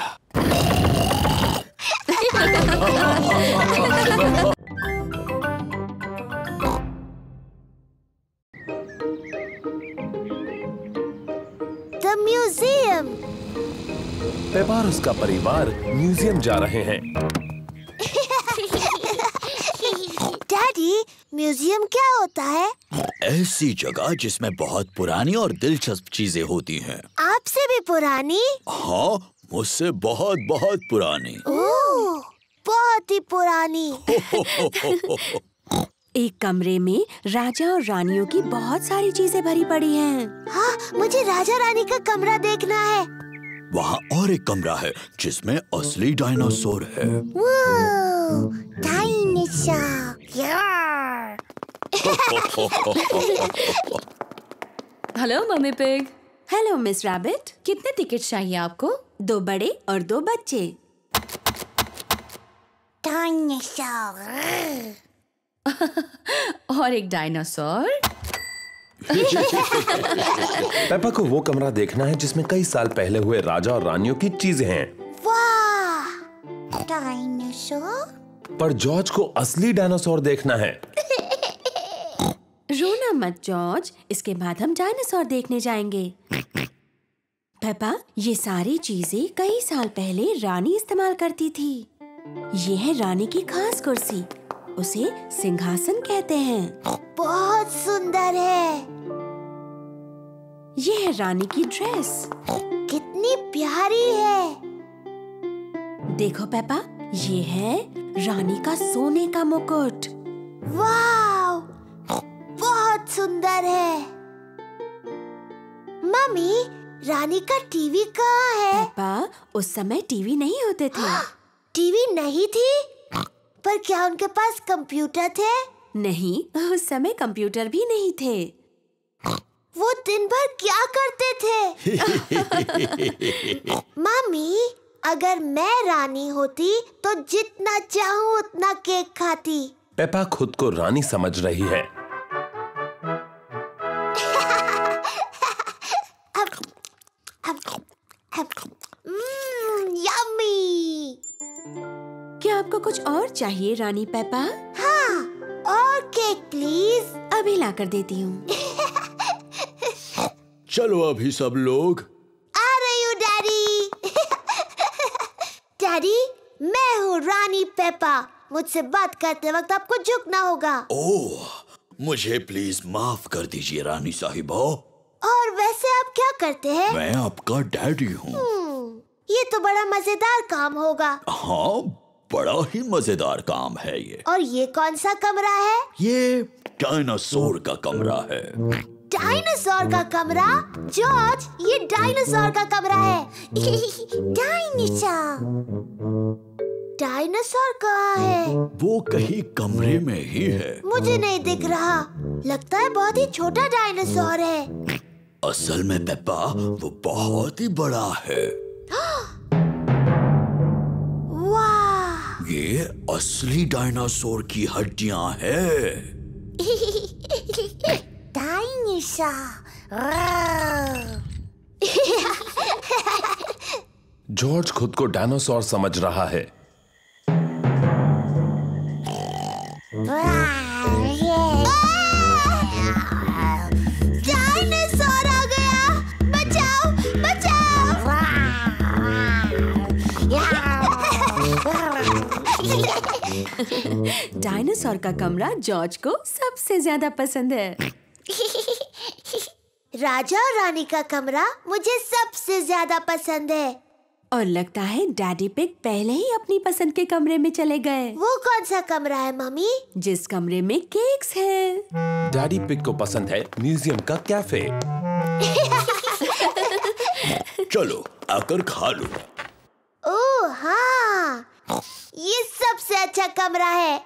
The museum. Peppa और उसका परिवार म्यूजियम जा रहे हैं। डैडी, म्यूजियम क्या होता है? ऐसी जगह जिसमें बहुत पुरानी और दिलचस्प चीजें होती हैं। आपसे भी पुरानी? हाँ, मुझसे बहुत बहुत पुरानी। ओह, बहुत ही पुरानी। एक कमरे में राजा और रानियों की बहुत सारी चीजें भरी पड़ी हैं। हाँ, मुझे राजा रानी का कमरा देखना है। वहाँ और एक कमरा है जिसमें असली डायनासोर है। Dinosaur. Hello mummy Pig. Hello miss Rabbit. कितने टिकट चाहिए आपको? दो बड़े और दो बच्चे। डायनासोर। और एक डायनासोर। पेप्पा को वो कमरा देखना है जिसमें कई साल पहले हुए राजा और रानियों की चीजें हैं। वाह, डायनासोर। पर जॉर्ज को असली डायनासोर देखना है। रोना मत जॉर्ज, इसके बाद हम डायनासोर देखने जाएंगे। पेप्पा, ये सारी चीजें कई साल पहले रानी इस्तेमाल करती थी। ये है रानी की खास कुर्सी, उसे सिंहासन कहते हैं। बहुत सुंदर है। ये है रानी की ड्रेस, कितनी प्यारी है। देखो पेप्पा, ये है रानी का सोने का मुकुट। वाव, बहुत सुंदर है। मम्मी, रानी का टीवी कहाँ है? पेप्पा, उस समय टीवी नहीं होते थे। टीवी नहीं थी? पर क्या उनके पास कंप्यूटर थे? नहीं, उस समय कंप्यूटर भी नहीं थे। वो दिन भर क्या करते थे? मम्मी, अगर मैं रानी होती तो जितना चाहूँ उतना केक खाती। पेप्पा खुद को रानी समझ रही है। यम्मी। क्या आपको कुछ और चाहिए रानी पेप्पा? हाँ, और केक प्लीज। अभी ला कर देती हूँ। चलो अभी सब लोग। आ रही हूँ डैडी। डैडी, मैं हूँ रानी पेप्पा। मुझसे बात करते वक्त आपको झुकना होगा। ओह, मुझे प्लीज माफ कर दीजिए रानी साहिबा। और वैसे आप क्या करते हैं? मैं आपका डैडी हूँ। ये तो बड़ा मजेदार काम होगा। हाँ, बड़ा ही मजेदार काम है ये। और ये कौन सा कमरा है? ये डायनासोर का कमरा है। डायनासोर का कमरा? जॉर्ज, ये डायनासोर का कमरा है। डायनासोर। डायनासोर कहाँ है? वो कहीं कमरे में ही है। मुझे नहीं दिख रहा। लगता है बहुत ही छोटा डायनासोर है। असल में पेप्पा, वो बहुत ही बड़ा है। वाह! ये असली डायनासोर की हड्डियां हैं। जॉर्ज खुद को डायनासोर समझ रहा है। डायनासोर आ गया! बचाओ, बचाओ! डायनासोर का कमरा जॉर्ज को सबसे ज्यादा पसंद है। राजा और रानी का कमरा मुझे सबसे ज्यादा पसंद है। और लगता है डैडी पिग पहले ही अपनी पसंद के कमरे में चले गए। वो कौन सा कमरा है मम्मी? जिस कमरे में केक्स हैं। डैडी पिग को पसंद है म्यूजियम का कैफे। चलो आकर खा लो। ओह हाँ, ये सबसे अच्छा कमरा है।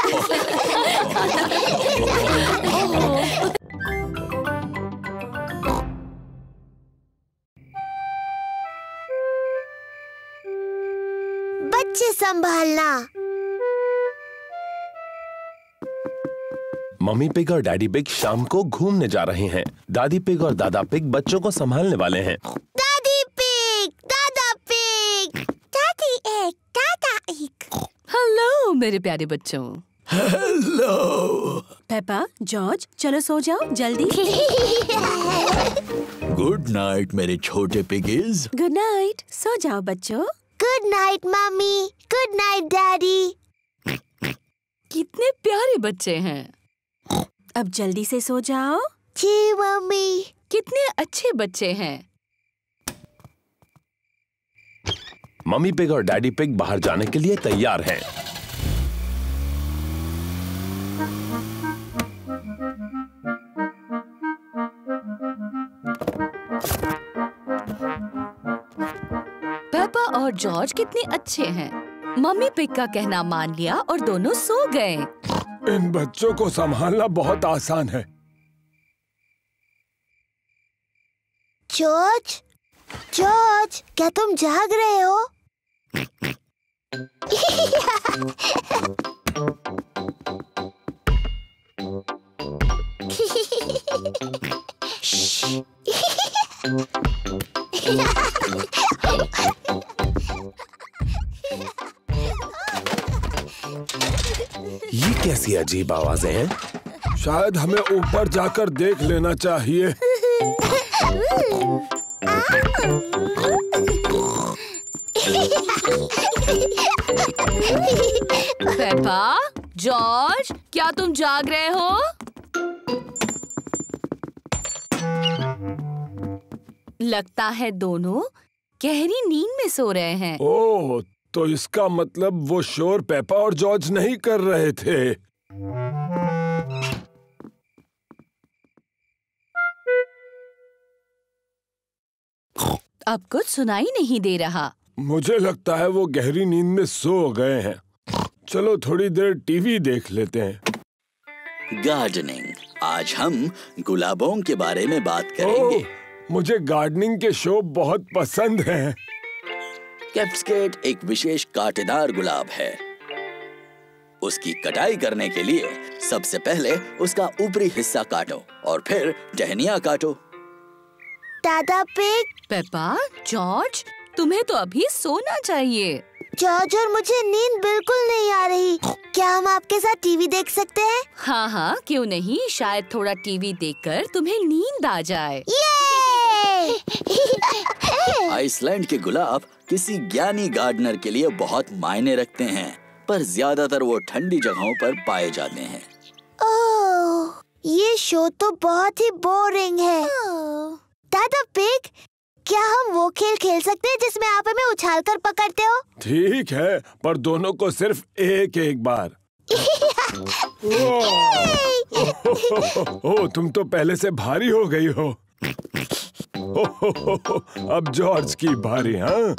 बच्चे संभालना। मम्मी पिग और डैडी पिग शाम को घूमने जा रहे हैं। दादी पिग और दादा पिग बच्चों को संभालने वाले हैं। दादी पिग, दादा पिग, दादी एक, दादा एक। हेलो मेरे प्यारे बच्चों। हेलो। पेपा, जॉर्ज, चलो सो जाओ जल्दी। गुड नाइट मेरे छोटे पिगीज। गुड नाइट, सो जाओ बच्चों। Good night mummy, good night daddy. कितने प्यारे बच्चे हैं। अब जल्दी से सो जाओ। जी मम्मी। कितने अच्छे बच्चे हैं। मम्मी पिग और डैडी पिग बाहर जाने के लिए तैयार हैं। पेपा और जॉर्ज कितने अच्छे हैं। मम्मी पिग का कहना मान लिया और दोनों सो गए। इन बच्चों को संभालना बहुत आसान है। जॉर्ज, जॉर्ज, क्या तुम जाग रहे हो? ये कैसी अजीब आवाजें हैं? शायद हमें ऊपर जाकर देख लेना चाहिए। पेपा, जॉर्ज, क्या तुम जाग रहे हो? लगता है दोनों गहरी नींद में सो रहे हैं। ओह, तो इसका मतलब वो शोर पेपा और जॉर्ज नहीं कर रहे थे। अब कुछ सुनाई नहीं दे रहा। मुझे लगता है वो गहरी नींद में सो गए हैं। चलो थोड़ी देर टीवी देख लेते हैं। गार्डनिंग। आज हम गुलाबों के बारे में बात करेंगे। ओह, मुझे गार्डनिंग के शो बहुत पसंद हैं। कैप्सकेट एक विशेष कांटेदार गुलाब है। उसकी कटाई करने के लिए सबसे पहले उसका ऊपरी हिस्सा काटो और फिर टहनियाँ काटो। दादा पिग, पेपा, जॉर्ज, तुम्हें तो अभी सोना चाहिए। जॉर्ज और मुझे नींद बिल्कुल नहीं आ रही। क्या हम आपके साथ टीवी देख सकते हैं? हाँ हाँ, क्यों नहीं। शायद थोड़ा टीवी देखकर तुम्हें नींद आ जाए। आइसलैंड के गुलाब किसी ज्ञानी गार्डनर के लिए बहुत मायने रखते हैं, पर ज्यादातर वो ठंडी जगहों पर पाए जाते हैं। ओह, ये शो तो बहुत ही बोरिंग है। दादा पिग, क्या हम वो खेल खेल सकते हैं जिसमें आप हमें उछाल कर पकड़ते हो? ठीक है, पर दोनों को सिर्फ एक एक बार। ओह, तुम तो पहले से भारी हो गई हो। अब जॉर्ज की बारी। हाँ,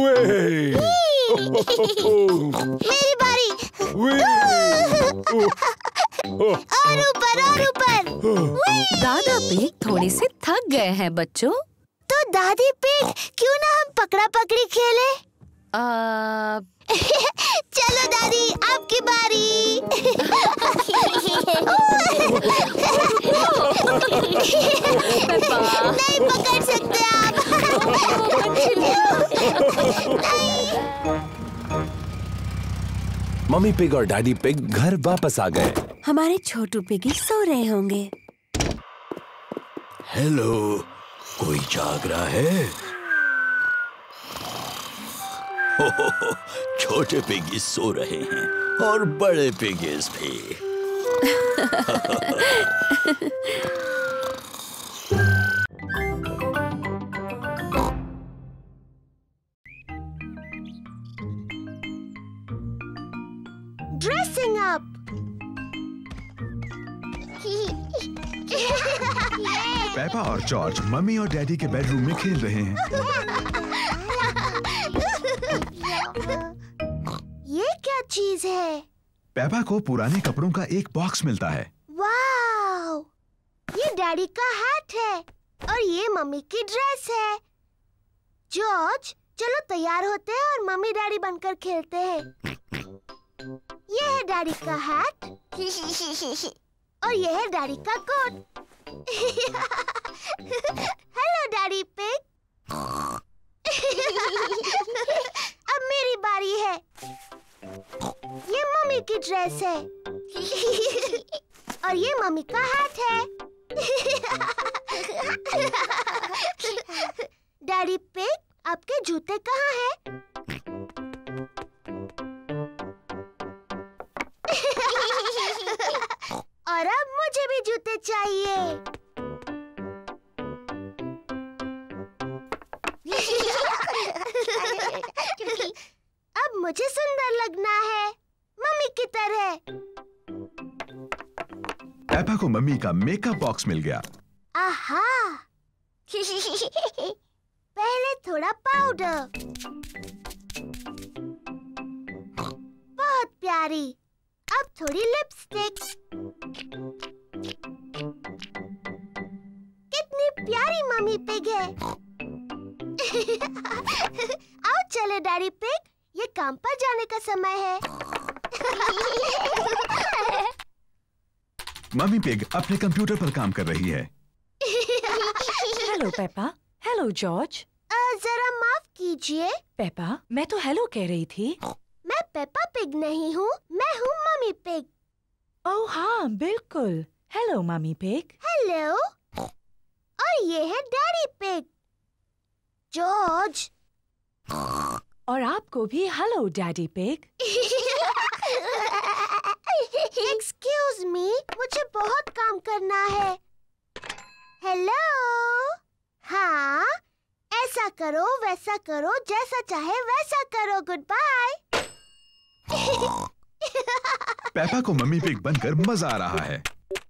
मेरी बारी। और ऊपर और ऊपर। दादा पिग थोड़े से थक गए हैं बच्चों। तो दादी पिग, क्यों ना हम पकड़ा पकड़ी खेले? आ... चलो दादी, आपकी बारी। नहीं पकड़ सकते आप। मम्मी पिग और डैडी पिग घर वापस आ गए। हमारे छोटू पिगी सो रहे होंगे। हेलो, कोई जाग रहा है? हो, हो, हो, छोटे पिगीज सो रहे हैं और बड़े पिगीज भी। Dressing up. पेपा और जॉर्ज मम्मी और डैडी के बेडरूम में खेल रहे हैं। ये क्या चीज है? पेपा को पुराने कपड़ों का एक बॉक्स मिलता है। वाओ! ये डैडी का हैट है और ये मम्मी की ड्रेस है। जॉर्ज, चलो तैयार होते हैं और मम्मी डैडी बनकर खेलते हैं। ये है डैडी का हैट और ये है डैडी का कोट। Hello Daddy pig. अब मेरी बारी है। ये मम्मी की ड्रेस है और ये मम्मी का हैट है। डैडी पिग, आपके जूते कहाँ हैं? और अब मुझे भी जूते चाहिए। अब मुझे सुंदर लगना है, मम्मी की तरह। पेपा को मम्मी का मेकअप बॉक्स मिल गया। आहा! पहले थोड़ा पाउडर। बहुत प्यारी। अब थोड़ी लिपस्टिक। कितनी प्यारी मम्मी पिग है। आओ चले डैडी पिग, ये काम पर जाने का समय है। मम्मी पिग अपने कंप्यूटर पर काम कर रही है। Hello Peppa. Hello George. जरा माफ कीजिए। पेपा, मैं तो हेलो कह रही थी। मैं पेपा पिग नहीं हूँ, मैं हूँ मम्मी पिग। ओह हाँ, बिल्कुल। Hello mummy Pig. हेलो। और ये है डैडी पिग। जॉर्ज। और आपको भी hello Daddy Pig. Excuse me, मुझे बहुत काम करना है। हेलो। हाँ, ऐसा करो, वैसा करो, जैसा चाहे वैसा करो। Goodbye. पेपा को मम्मी पिग बनकर मजा आ रहा है,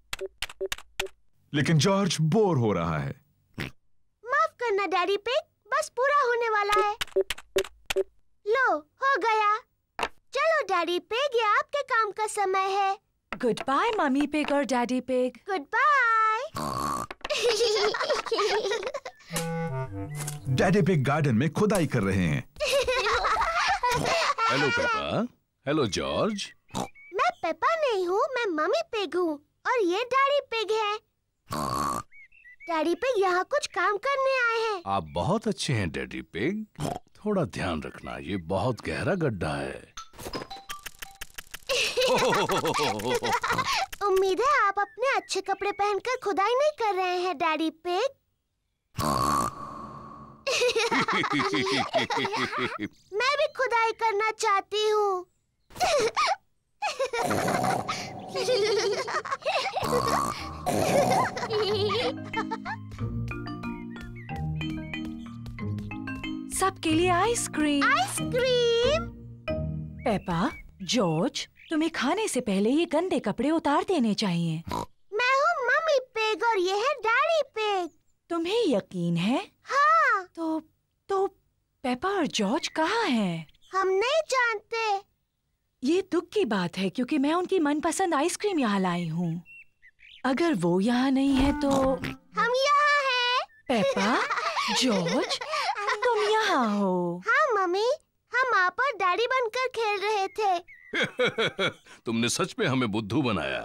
लेकिन जॉर्ज बोर हो रहा है। माफ करना डैडी पिग, बस पूरा होने वाला है। लो, हो गया। चलो डैडी पिग, ये आपके काम का समय है। गुड बाय मम्मी पिग और Daddy Pig. Goodbye. Daddy Pig garden में खुदाई कर रहे हैं। Hello Peppa. Hello George. मैं पेपा नहीं हूँ, मैं मम्मी पिग हूँ और ये डैडी पिग है। डैडी पिग यहाँ कुछ काम करने आए हैं। आप बहुत अच्छे हैं डैडी पिग। थोड़ा ध्यान रखना, ये बहुत गहरा गड्ढा है। उम्मीद है आप अपने अच्छे कपड़े पहनकर खुदाई नहीं कर रहे हैं डैडी पिग। मैं भी खुदाई करना चाहती हूँ। सबके लिए आइसक्रीम। आइसक्रीम। पेपा, जॉर्ज, तुम्हें खाने से पहले ये गंदे कपड़े उतार देने चाहिए। मैं हूँ मम्मी पिग और ये है डैडी पिग। तुम्हें यकीन है? हाँ। तो तो पेपा और जॉर्ज कहाँ हैं? हम नहीं जानते। ये दुख की बात है क्योंकि मैं उनकी मनपसंद आइसक्रीम यहाँ लाई हूँ। अगर वो यहाँ नहीं है तो हम यहाँ हैं। पेपा, जॉर्ज, तुम यहाँ हो। हाँ मम्मी, हम आप और डैडी बनकर खेल रहे थे। तुमने सच में हमें बुद्धू बनाया।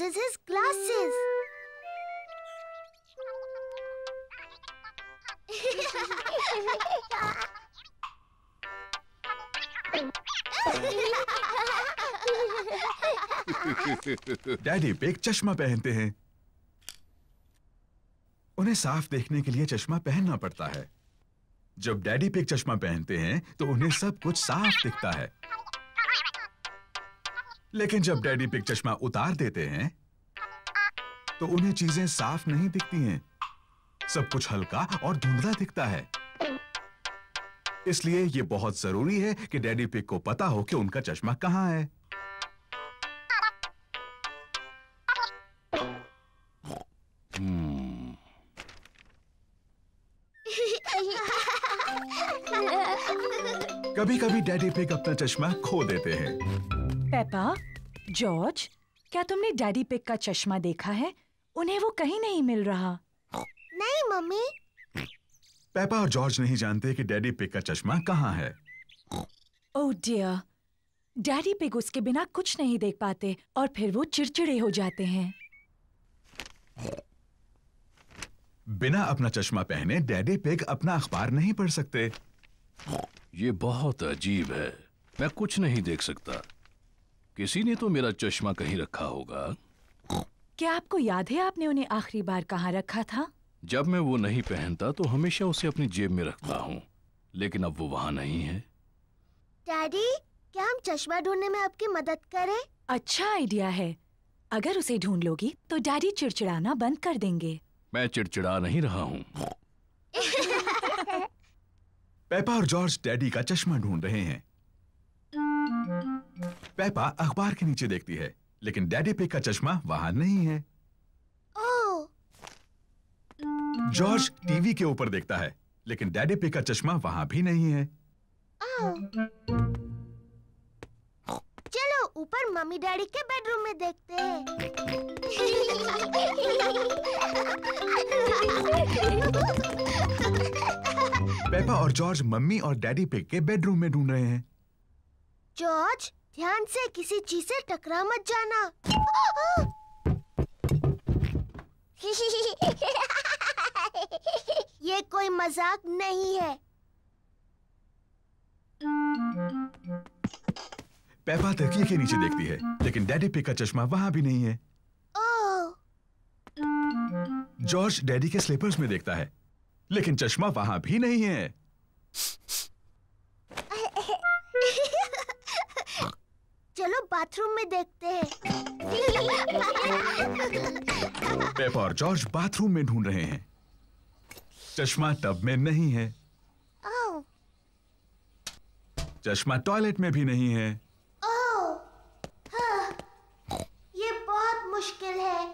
changes his glasses. Daddy Pig चश्मा पहनते हैं। उन्हें साफ देखने के लिए चश्मा पहनना पड़ता है। जब डैडी पिग चश्मा पहनते हैं तो उन्हें सब कुछ साफ दिखता है। लेकिन जब डैडी पिग चश्मा उतार देते हैं तो उन्हें चीजें साफ नहीं दिखती हैं। सब कुछ हल्का और धुंधला दिखता है। इसलिए ये बहुत जरूरी है कि डैडी पिग को पता हो कि उनका चश्मा कहाँ है। कभी कभी डैडी पिग अपना चश्मा खो देते हैं। पेपा, जॉर्ज, क्या तुमने डैडी पिग का चश्मा देखा है? उन्हें वो कहीं नहीं मिल रहा। नहीं मम्मी। पेपा और जॉर्ज नहीं जानते कि डैडी पिग का चश्मा कहाँ है। ओह डियर, डैडी पिग उसके बिना कुछ नहीं देख पाते और फिर वो चिड़चिड़े हो जाते हैं। बिना अपना चश्मा पहने डैडी पिग अपना अखबार नहीं पढ़ सकते। ये बहुत अजीब है। मैं कुछ नहीं देख सकता। किसी ने तो मेरा चश्मा कहीं रखा होगा। क्या आपको याद है आपने उन्हें आखिरी बार कहाँ रखा था? जब मैं वो नहीं पहनता तो हमेशा उसे अपनी जेब में रखता हूँ, लेकिन अब वो वहाँ नहीं है। डैडी, क्या हम चश्मा ढूंढने में आपकी मदद करें? अच्छा आइडिया है। अगर उसे ढूंढ लोगी तो डैडी चिड़चिड़ाना बंद कर देंगे। मैं चिड़चिड़ा नहीं रहा हूँ। पेपा और जॉर्ज डैडी का चश्मा ढूंढ रहे हैं। पेपा अखबार के नीचे देखती है, लेकिन डैडी पिग का चश्मा वहां नहीं है। ओह! जॉर्ज टीवी के ऊपर देखता है, लेकिन डैडी पिग का चश्मा वहां भी नहीं है। चलो ऊपर मम्मी डैडी के बेडरूम में देखते हैं। पेपा और जॉर्ज मम्मी और डैडी पिग के बेडरूम में ढूंढ रहे हैं। जॉर्ज, ध्यान से किसी चीज से टकरा मत जाना। ये कोई मजाक नहीं है। पेपा तकिए के नीचे देखती है, लेकिन डैडी पिग का चश्मा वहां भी नहीं है। ओह! जॉर्ज डैडी के स्लीपर्स में देखता है, लेकिन चश्मा वहां भी नहीं है। चलो बाथरूम में देखते हैं। पेपा और जॉर्ज बाथरूम में ढूंढ रहे हैं। चश्मा टब में नहीं है। ओह! चश्मा टॉयलेट में भी नहीं है। ओह! हाँ, ये बहुत मुश्किल है।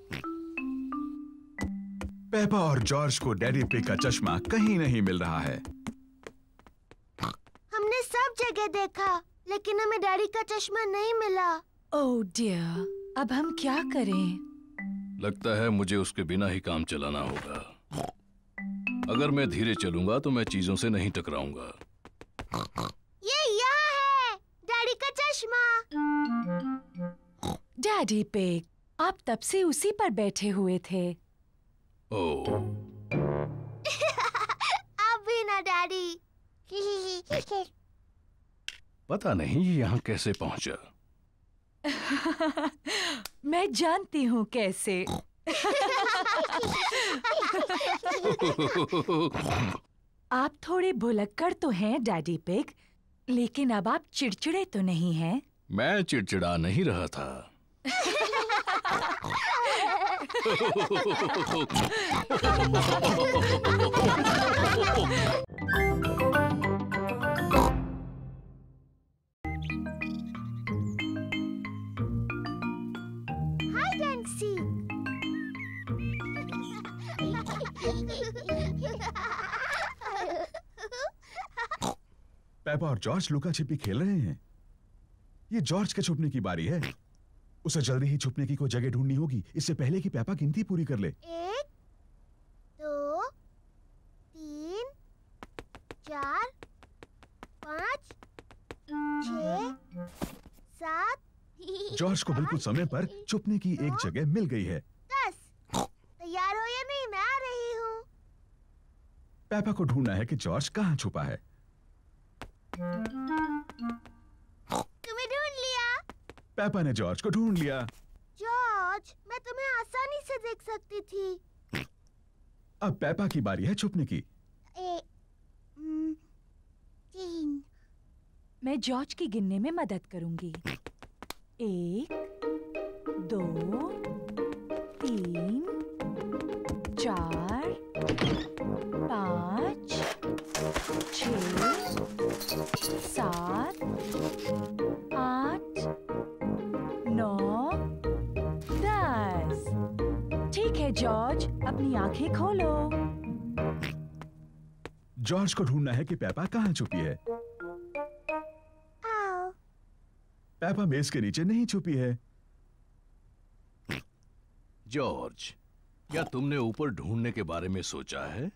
पेपा और जॉर्ज को डैडी पिग का चश्मा कहीं नहीं मिल रहा है। हमने सब जगह देखा, लेकिन हमें डैडी का चश्मा नहीं मिला। ओह डियर, अब हम क्या करें? लगता है मुझे उसके बिना ही काम चलाना होगा। अगर मैं धीरे चलूंगा तो मैं चीजों से नहीं टकराऊंगा। ये यहाँ है, डैडी का चश्मा। डैडी पिग, आप तब से उसी पर बैठे हुए थे। ओह। अब भी ना डैडी। पता नहीं ये यहाँ कैसे पहुंचा। मैं जानती हूँ कैसे। आप थोड़े भुलक्कड़ तो हैं डैडी पिग, लेकिन अब आप चिड़चिड़े तो नहीं हैं? मैं चिड़चिड़ा नहीं रहा था। Hide and seek. पेपा और जॉर्ज लुका छिपी खेल रहे हैं। ये जॉर्ज के छुपने की बारी है। उसे जल्दी ही छुपने की कोई जगह ढूंढनी होगी, इससे पहले कि पेपा गिनती पूरी कर ले। एक, दो, तीन, चार, पाँच, छः, सात, जॉर्ज को बिल्कुल समय पर छुपने की एक जगह मिल गई है। दस। तैयार हो या नहीं? मैं आ रही हूँ। पेपा को ढूंढना है कि जॉर्ज कहाँ छुपा है। तुम्हें ढूंढ लिया। पेपा ने जॉर्ज को ढूंढ लिया। जॉर्ज, मैं तुम्हें आसानी से देख सकती थी। अब पेपा की बारी है छुपने की। ए, न, तीन। मैं जॉर्ज की गिनने में मदद करूंगी। एक, दो, तीन, चार, पाँच, छः, सात, आठ, नौ, दस। ठीक है जॉर्ज, अपनी आंखें खोलो। जॉर्ज को ढूंढना है कि पेपा कहाँ छुपी है। पेपा मेज के नीचे नहीं छुपी है। जॉर्ज, क्या तुमने ऊपर ढूंढने के बारे में सोचा है?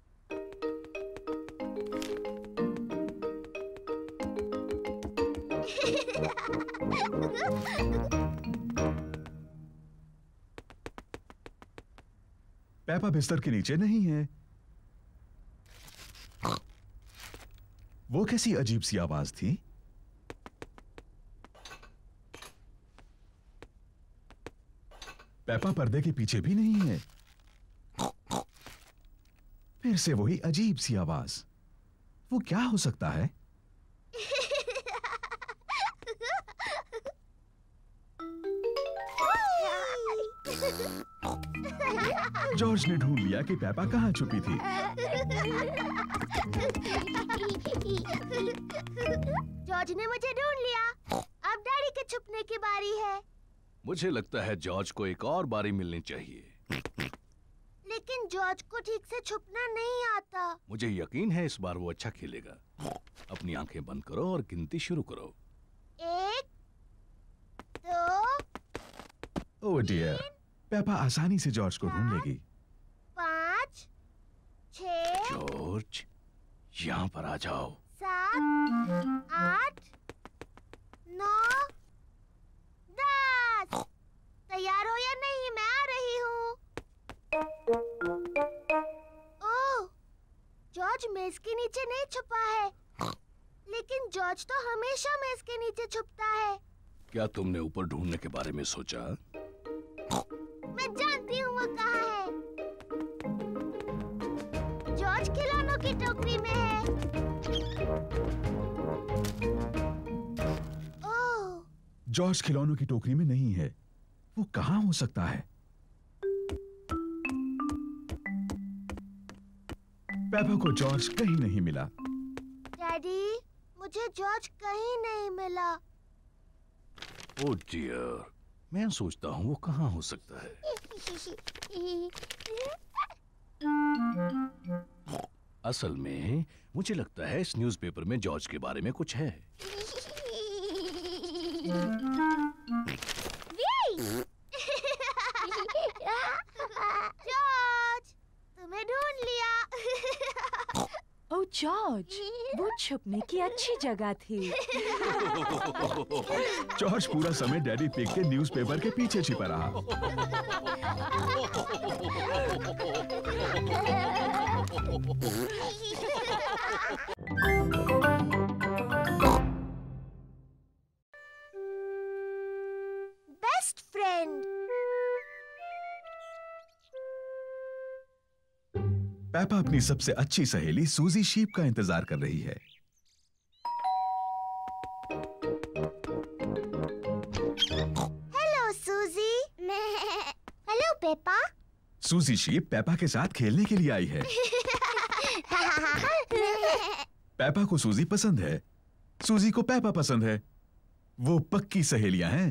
पेपा बिस्तर के नीचे नहीं है। वो कैसी अजीब सी आवाज थी? पेपा पर्दे के पीछे भी नहीं है। फिर से वही अजीब सी आवाज। वो क्या हो सकता है? जॉर्ज ने ढूंढ लिया कि पेपा कहाँ छुपी थी। जॉर्ज ने मुझे ढूंढ लिया। अब डैडी के छुपने की बारी है। मुझे लगता है जॉर्ज को एक और बारी मिलनी चाहिए। लेकिन जॉर्ज को ठीक से छुपना नहीं आता। मुझे यकीन है इस बार वो अच्छा खेलेगा। अपनी आंखें बंद करो और गिनती शुरू करो। एक, दो, ओह डियर, पेपा आसानी से जॉर्ज को ढूंढ लेगी। पाँच, छः, जॉर्ज, यहाँ पर आ जाओ। सात, आठ, नौ, दस। तैयार हो या नहीं? मैं आ रही हूँ। ओह, जॉर्ज मेज के नीचे नहीं छुपा है। लेकिन जॉर्ज तो हमेशा मेज के नीचे छुपता है। क्या तुमने ऊपर ढूंढने के बारे में सोचा? मैं जानती हूँ वो कहाँ है। जॉर्ज खिलौनों की टोकरी में है। ओह, जॉर्ज खिलौनों की टोकरी में नहीं है। वो कहाँ हो सकता है? पेपा को जॉर्ज कहीं नहीं मिला। डैडी, मुझे जॉर्ज कहीं नहीं मिला। ओह डियर, मैं सोचता हूँ वो कहाँ हो सकता है। असल में मुझे लगता है इस न्यूज़पेपर में जॉर्ज के बारे में कुछ है। जॉर्ज, तुम्हें ढूंढ लिया। ओह जॉर्ज, वो छुपने की अच्छी जगह थी। जॉर्ज पूरा समय डैडी पिग के न्यूज़पेपर के पीछे छिपा रहा। Best friend. पेपा अपनी सबसे अच्छी सहेली सूजी शीप का इंतजार कर रही है। Hello Suzy. Hello Peppa. Suzy Sheep Peppa के साथ खेलने के लिए आई है। पेपा को सूजी पसंद है। सूजी को पेपा पसंद है। वो पक्की सहेलियां हैं।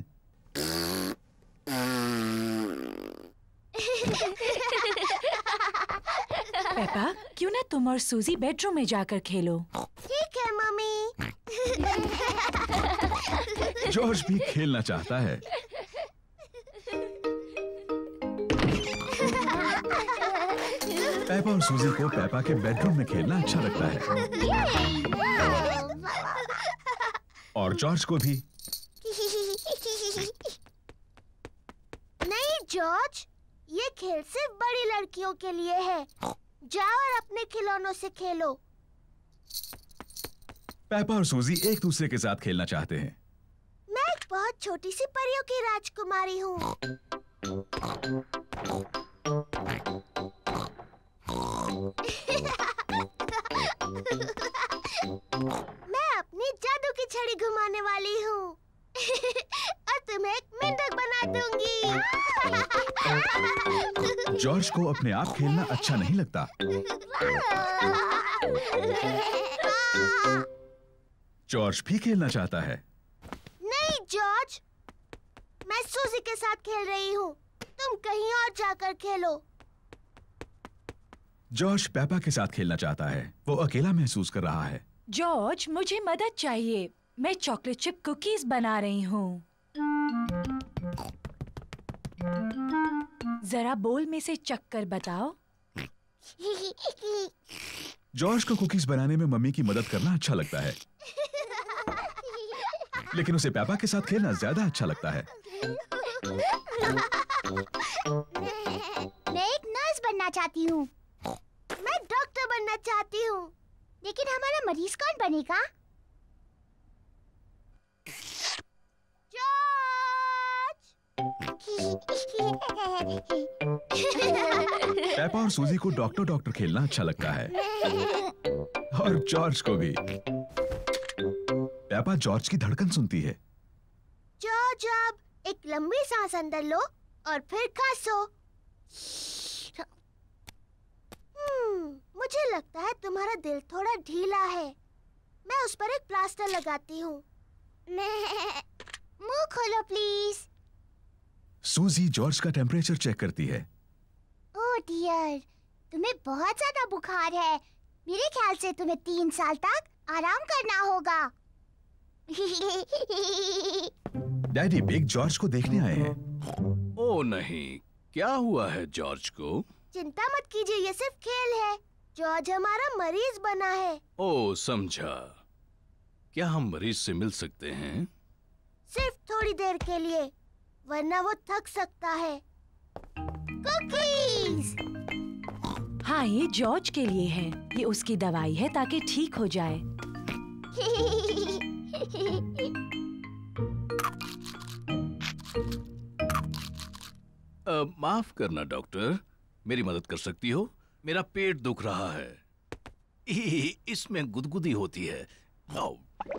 पेपा, क्यों ना तुम और सूजी बेडरूम में जाकर खेलो? ठीक है मम्मी। जॉर्ज भी खेलना चाहता है। पेपा और सूजी को पेपा के बेडरूम में खेलना अच्छा लगता है। और जॉर्ज को भी। जॉर्ज, ये खेल सिर्फ बड़ी लड़कियों के लिए है। जाओ और अपने खिलौनों से खेलो। पेपा और सूजी एक दूसरे के साथ खेलना चाहते हैं। मैं एक बहुत छोटी सी परियों की राजकुमारी हूँ। मैं अपनी जादू की छड़ी घुमाने वाली हूँ और तुम्हें एक मेंढक बना दूंगी। जॉर्ज को अपने आप खेलना अच्छा नहीं लगता। जॉर्ज भी खेलना चाहता है। नहीं जॉर्ज, मैं सूजी के साथ खेल रही हूँ। तुम कहीं और जाकर खेलो। जॉर्ज पेपा के साथ खेलना चाहता है। वो अकेला महसूस कर रहा है। जॉर्ज, मुझे मदद चाहिए। मैं चॉकलेट चिप कुकीज बना रही हूँ। जरा बोल में से चक्कर बताओ। जॉर्ज को कुकीज बनाने में मम्मी की मदद करना अच्छा लगता है, लेकिन उसे पेपा के साथ खेलना ज्यादा अच्छा लगता है। मैं एक नर्स बनना चाहती हूँ। मैं डॉक्टर बनना चाहती हूँ। लेकिन हमारा मरीज कौन बनेगा? पेपा और सूजी को डॉक्टर डॉक्टर खेलना अच्छा लगता है, और जॉर्ज को भी। पेपा जॉर्ज की धड़कन सुनती है। जॉर्ज, अब एक लंबी सांस अंदर लो और फिर खांसो। हम्म, मुझे लगता है तुम्हारा दिल थोड़ा ढीला है। मैं उस पर एक प्लास्टर लगाती हूँ। मुंह खोलो प्लीज। सूजी जॉर्ज का टेम्परेचर चेक करती है। ओह डियर, तुम्हें बहुत ज्यादा बुखार है। मेरे ख्याल से तुम्हें तीन साल तक आराम करना होगा। डैडी बिग जॉर्ज को देखने आए हैं। ओ नहीं, क्या हुआ है जॉर्ज को? चिंता मत कीजिए, ये सिर्फ खेल है। जॉर्ज हमारा मरीज बना है। ओ समझा। क्या हम मरीज से मिल सकते हैं? सिर्फ थोड़ी देर के लिए, वरना वो थक सकता है। कुकीज! हाँ, ये जॉर्ज के लिए है। ये उसकी दवाई है ताकि ठीक हो जाए। आ, माफ करना डॉक्टर, मेरी मदद कर सकती हो? मेरा पेट दुख रहा है। इसमें गुदगुदी होती है। आओ।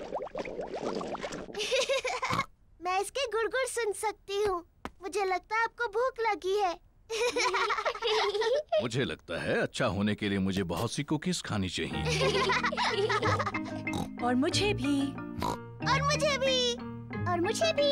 मैं इसके गुड़गुड़ सुन सकती हूँ। मुझे लगता है आपको भूख लगी है। मुझे लगता है अच्छा होने के लिए मुझे बहुत सी कुकीज खानी चाहिए। और मुझे भी। और मुझे भी। और मुझे भी।